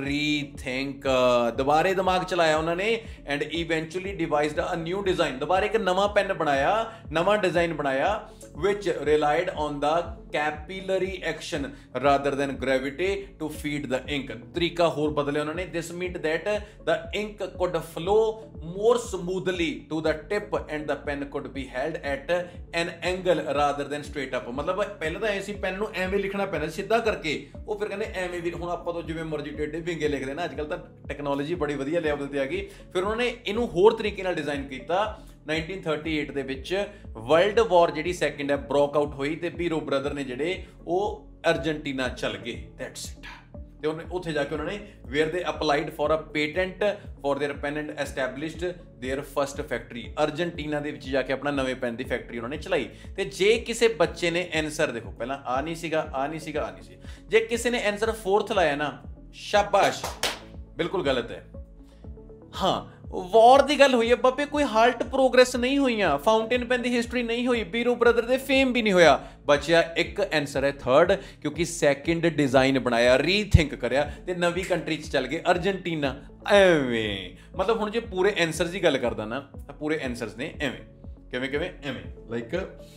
rethink, ਦੁਬਾਰੇ ਦਿਮਾਗ ਚਲਾਇਆ ਉਹਨਾਂ ਨੇ। And eventually devised a new design, ਦੁਬਾਰੇ ਇੱਕ ਨਵਾਂ ਪੈਨ ਬਣਾਇਆ, ਨਵਾਂ ਡਿਜ਼ਾਈਨ ਬਣਾਇਆ, which relied on the capillary action rather than gravity to feed the ink। ਤਰੀਕਾ ਹੋਰ ਬਦਲਿਆ ਉਹਨਾਂ ਨੇ। this meant that the ink could flow more smoothly to the tip and the pen could be held at an angle rather than straight up। ਮਤਲਬ ਪਹਿਲਾਂ ਤਾਂ ਐ ਸੀ PAN ਨੂੰ ਐਵੇਂ ਲਿਖਣਾ ਪੈਣਾ ਸਿੱਧਾ ਕਰਕੇ, ਉਹ ਫਿਰ ਕਹਿੰਦੇ ਐਵੇਂ ਵੀ, ਹੁਣ ਆਪਾਂ ਤਾਂ ਜਿਵੇਂ ਮਰਜ਼ੀ ਟੇਢੇ ਵਿੰਗੇ ਲਿਖਦੇ ਨਾ, ਅੱਜ ਕੱਲ੍ਹ ਤਾਂ ਟੈਕਨੋਲੋਜੀ ਬੜੀ ਵਧੀਆ ਲੈਵਲ ਤੇ ਆ ਗਈ। ਫਿਰ ਉਹਨਾਂ ਨੇ ਇਹਨੂੰ ਹੋਰ ਤਰੀਕੇ ਨਾਲ ਡਿਜ਼ਾਈਨ ਕੀਤਾ। 1938 ਦੇ ਵਿੱਚ ਵਰਲਡ ਵਾਰ ਜਿਹੜੀ ਸੈਕਿੰਡ ਹੈ ਬ੍ਰੋਕ ਆਊਟ ਹੋਈ, ਤੇ ਬੀਰੋ ਬ੍ਰਦਰ ਨੇ ਜਿਹੜੇ ਉਹ ਅਰਜਨਟੀਨਾ ਚਲ ਗਏ। That's it. ਤੇ ਉਹਨੇ ਉੱਥੇ ਜਾ ਕੇ ਉਹਨਾਂ ਨੇ where they applied for a patent for their pen and established their first factory. Argentina ਦੇ ਵਿੱਚ ਜਾ ਕੇ ਆਪਣਾ ਨਵੇਂ ਪੈਨ ਦੀ ਫੈਕਟਰੀ ਉਹਨਾਂ ਨੇ ਚਲਾਈ। ਤੇ ਜੇ ਕਿਸੇ ਬੱਚੇ ਨੇ ਆਨਸਰ, ਦੇਖੋ ਪਹਿਲਾਂ ਆ ਨਹੀਂ ਸੀਗਾ, ਆ ਨਹੀਂ ਸੀਗਾ, ਆ ਨਹੀਂ ਸੀ, ਜੇ ਕਿਸੇ ਨੇ ਆਨਸਰ 4th ਲਾਇਆ ਨਾ, ਸ਼ਾਬਾਸ਼, ਬਿਲਕੁਲ ਗਲਤ ਹੈ। ਹਾਂ, ਵਾਰ ਦੀ ਗੱਲ ਹੋਈ ਹੈ ਬਾਬੇ, ਕੋਈ ਹਾਲਟ ਪ੍ਰੋਗਰੈਸ ਨਹੀਂ ਹੋਈਆਂ, ਫਾਊਂਟੇਨ ਪੈਨ ਦੀ ਹਿਸਟਰੀ ਨਹੀਂ ਹੋਈ, ਬੀਰੋ ਬ੍ਰਦਰ ਦੇ ਫੇਮ ਵੀ ਨਹੀਂ ਹੋਇਆ। ਬਚਿਆ ਇੱਕ ਆਨਸਰ ਹੈ 3rd, ਕਿਉਂਕਿ ਸੈਕਿੰਡ ਡਿਜ਼ਾਈਨ ਬਣਾਇਆ, ਰੀਥਿੰਕ ਕਰਿਆ ਤੇ ਨਵੀਂ ਕੰਟਰੀ 'ਚ ਚੱਲ ਗਏ, ਅਰਜਨਟੀਨਾ। ਐਵੇਂ ਮਤਲਬ ਹੁਣ ਜੇ ਪੂਰੇ ਆਨਸਰਸ ਦੀ ਗੱਲ ਕਰਦਾ ਨਾ, ਤਾਂ ਪੂਰੇ ਆਨਸਰਸ ਨੇ ਐਵੇਂ, ਕਿਵੇਂ ਕਿਵੇਂ, ਐਵੇਂ ਲਾਈਕ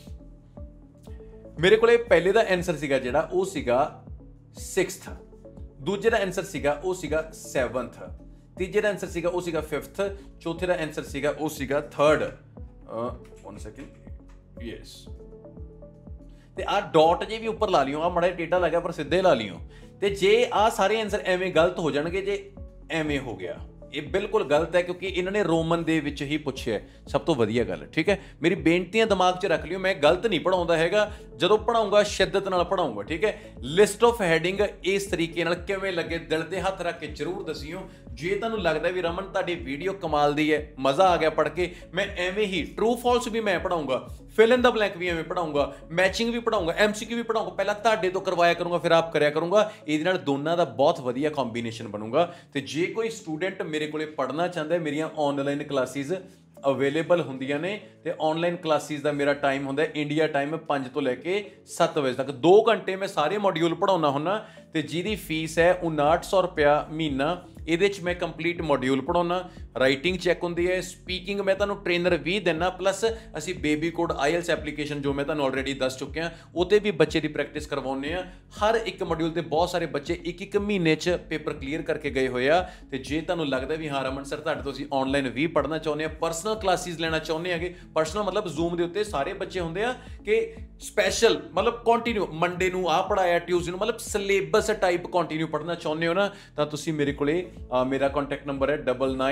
ਮੇਰੇ ਕੋਲੇ ਪਹਿਲੇ ਦਾ ਆਨਸਰ ਸੀਗਾ ਜਿਹੜਾ, ਉਹ ਸੀਗਾ 6th, ਦੂਜੇ ਦਾ ਆਨਸਰ ਸੀਗਾ ਉਹ ਸੀਗਾ 7th, ਤੀਜੇ ਦਾ ਆਨਸਰ ਸੀਗਾ ਉਹ ਸੀਗਾ 5th, ਚੌਥੇ ਦਾ ਆਨਸਰ ਸੀਗਾ ਉਹ ਸੀਗਾ 3rd। 1 second, yes. ਤੇ ਆ ਡਾਟ ਜੇ ਵੀ ਉੱਪਰ ਲਾ ਲਿਓ, ਆ ਮੜਾ ਟੇਢਾ ਲੱਗਿਆ ਪਰ ਸਿੱਧੇ ਲਾ ਲਿਓ। ਤੇ ਜੇ ਆ ਸਾਰੇ ਆਨਸਰ ਐਵੇਂ ਗਲਤ ਹੋ ਜਾਣਗੇ, ਜੇ ਐਵੇਂ ਹੋ ਗਿਆ, ਇਹ ਬਿਲਕੁਲ ਗਲਤ ਹੈ, ਕਿਉਂਕਿ ਇਹਨਾਂ ਨੇ ਰੋਮਨ ਦੇ ਵਿੱਚ ਹੀ ਪੁੱਛਿਆ। ਸਭ ਤੋਂ ਵਧੀਆ ਗੱਲ, ਠੀਕ ਹੈ। ਮੇਰੀ ਬੇਨਤੀਆਂ ਦਿਮਾਗ 'ਚ ਰੱਖ ਲਿਓ, ਮੈਂ ਗਲਤ ਨਹੀਂ ਪੜਾਉਂਦਾ ਹੈਗਾ, ਜਦੋਂ ਪੜਾਉਂਗਾ ਸ਼ਿੱਦਤ ਨਾਲ ਪੜਾਉਂਗਾ, ਠੀਕ ਹੈ। ਲਿਸਟ ਆਫ ਹੈਡਿੰਗ ਇਸ ਤਰੀਕੇ ਨਾਲ ਕਿਵੇਂ ਲੱਗੇ, ਦਿਲ ਤੇ ਹੱਥ ਰੱਖ ਕੇ ਜ਼ਰੂਰ ਦੱਸਿਓ। ਜੇ ਤੁਹਾਨੂੰ ਲੱਗਦਾ ਵੀ ਰਮਨ ਤੁਹਾਡੀ ਵੀਡੀਓ ਕਮਾਲ ਦੀ ਹੈ, ਮਜ਼ਾ ਆ ਗਿਆ ਪੜ੍ਹ ਕੇ, ਮੈਂ ਐਵੇਂ ਹੀ ਟਰੂ ਫਾਲਸ ਵੀ ਮੈਂ ਪੜਾਉਂਗਾ, ਫਿਲ ਇਨ ਦਾ ਬਲੈਂਕ ਵੀ ਐਵੇਂ ਪੜਾਉਂਗਾ, ਮੈਚਿੰਗ ਵੀ ਪੜਾਉਂਗਾ, MCQ ਵੀ ਪੜਾਉਂਗਾ। ਪਹਿਲਾਂ ਤੁਹਾਡੇ ਤੋਂ ਕਰਵਾਇਆ ਕਰੂੰਗਾ, ਫਿਰ ਆਪ ਕਰਿਆ ਕਰੂੰਗਾ। ਇਹਦੇ ਨਾਲ ਦੋਨਾਂ ਦਾ ਬਹੁਤ ਵਧੀਆ ਕੰਬੀਨੇਸ਼ਨ ਬਣੂਗਾ। ਤੇ ਜੇ ਕੋਈ ਸਟੂਡੈਂਟ ਮੇਰੇ ਕੋਲੇ ਪੜ੍ਹਨਾ ਚਾਹੁੰਦਾ, ਮੇਰੀਆਂ ਆਨਲਾਈਨ ਕਲਾਸਿਸ ਅਵੇਲੇਬਲ ਹੁੰਦੀਆਂ ਨੇ। ਤੇ ਆਨਲਾਈਨ ਕਲਾਸਿਸ ਦਾ ਮੇਰਾ ਟਾਈਮ ਹੁੰਦਾ ਇੰਡੀਆ ਟਾਈਮ 5 ਤੋਂ ਲੈ ਕੇ 7 ਵਜੇ ਤੱਕ, 2 ਘੰਟੇ ਮੈਂ ਸਾਰੇ ਮੋਡਿਊਲ ਪੜਾਉਣਾ ਹੁੰਦਾ, ਤੇ ਜਿਹਦੀ ਫੀਸ ਹੈ 5900 ਰੁਪਇਆ ਮਹੀਨਾ। ਇਹਦੇ 'ਚ ਮੈਂ ਕੰਪਲੀਟ ਮੋਡਿਊਲ ਪੜਾਉਣਾ, ਰਾਈਟਿੰਗ ਚੈੱਕ ਹੁੰਦੀ ਹੈ, ਸਪੀਕਿੰਗ ਮੈਂ ਤੁਹਾਨੂੰ ਟ੍ਰੇਨਰ ਵੀ ਦਿੰਦਾ, ਪਲੱਸ ਅਸੀਂ ਬੇਬੀ ਕੋਡ IELTS ਐਪਲੀਕੇਸ਼ਨ ਜੋ ਮੈਂ ਤੁਹਾਨੂੰ ਆਲਰੇਡੀ ਦੱਸ ਚੁੱਕਿਆ, ਉਹ 'ਤੇ ਵੀ ਬੱਚੇ ਦੀ ਪ੍ਰੈਕਟਿਸ ਕਰਵਾਉਂਦੇ ਆ। ਹਰ ਇੱਕ ਮੋਡਿਊਲ ਤੇ ਬਹੁਤ ਸਾਰੇ ਬੱਚੇ 1-1 ਮਹੀਨੇ 'ਚ ਪੇਪਰ ਕਲੀਅਰ ਕਰਕੇ ਗਏ ਹੋਏ ਆ। ਤੇ ਜੇ ਤੁਹਾਨੂੰ ਲੱਗਦਾ ਵੀ ਹਾਂ ਰਮਨ ਸਰ ਤੁਹਾਡੇ ਤੋਂ ਅਸੀਂ ਆਨਲਾਈਨ ਵੀ ਪੜ੍ਹਨਾ ਚਾਹੁੰਦੇ ਆ, ਪਰਸਨਲ ਕਲਾਸਿਸ ਲੈਣਾ ਚਾਹੁੰਦੇ ਹੈਗੇ, ਪਰਸਨਲ ਮਤਲਬ ਜ਼ੂਮ ਦੇ ਉੱਤੇ ਸਾਰੇ ਬੱਚੇ ਹੁੰਦੇ ਆ, ਕਿ ਸਪੈਸ਼ਲ ਮਤਲਬ ਕੰਟੀਨਿਊ ਮੰਡੇ ਨੂੰ ਆਹ ਪੜ੍ਹਾਇਆ, ਟਿਊਜ਼ਡੇ ਨੂੰ ਮਤਲਬ ਸਿਲੇਬਸ ਟਾਈਪ ਕੰਟੀਨਿਊ ਪੜ੍ਹਨਾ ਚਾਹੁੰਦੇ ਹੋ ਨਾ, ਤਾਂ ਤੁਸੀਂ ਮੇਰੇ ਕੋਲੇ ਮੇਰਾ ਕੰਟੈਕਟ ਨੰਬਰ ਹੈ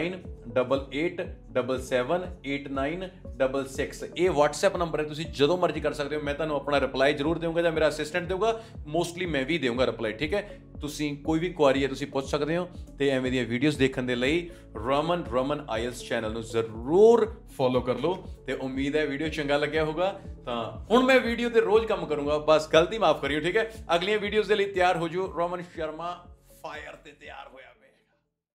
9988778966। ਇਹ WhatsApp ਨੰਬਰ ਹੈ, ਤੁਸੀਂ ਜਦੋਂ ਮਰਜ਼ੀ ਕਰ ਸਕਦੇ ਹੋ। ਮੈਂ ਤੁਹਾਨੂੰ ਆਪਣਾ ਰਿਪਲਾਈ ਜ਼ਰੂਰ ਦੇਵਾਂਗਾ, ਜਾਂ ਮੇਰਾ ਅਸਿਸਟੈਂਟ ਦੇਊਗਾ, ਮੋਸਟਲੀ ਮੈਂ ਵੀ ਦੇਵਾਂਗਾ ਰਿਪਲਾਈ, ਠੀਕ ਹੈ। ਤੁਸੀਂ ਕੋਈ ਵੀ ਕੁਆਰੀ ਹੈ ਤੁਸੀਂ ਪੁੱਛ ਸਕਦੇ ਹੋ। ਤੇ ਐਵੇਂ ਦੀਆਂ ਵੀਡੀਓਜ਼ ਦੇਖਣ ਦੇ ਲਈ ਰਮਨ IELTS ਚੈਨਲ ਨੂੰ ਜ਼ਰੂਰ ਫੋਲੋ ਕਰ ਲਓ। ਤੇ ਉਮੀਦ ਹੈ ਵੀਡੀਓ ਚੰਗਾ ਲੱਗਿਆ ਹੋਗਾ। ਤਾਂ ਹੁਣ ਮੈਂ ਵੀਡੀਓ ਤੇ ਰੋਜ਼ ਕੰਮ ਕਰੂੰਗਾ, ਬਸ ਗਲਤੀ ਮਾਫ ਕਰਿਓ, ਠੀਕ ਹੈ। ਅਗਲੀਆਂ ਵੀਡੀਓਜ਼ ਦੇ ਲਈ ਤਿਆਰ ਹੋ ਜਾਓ। ਰਮਨ ਸ਼ਰਮਾ ਫਾਇਰ ਤੇ ਤਿਆਰ ਹੋਇਆ।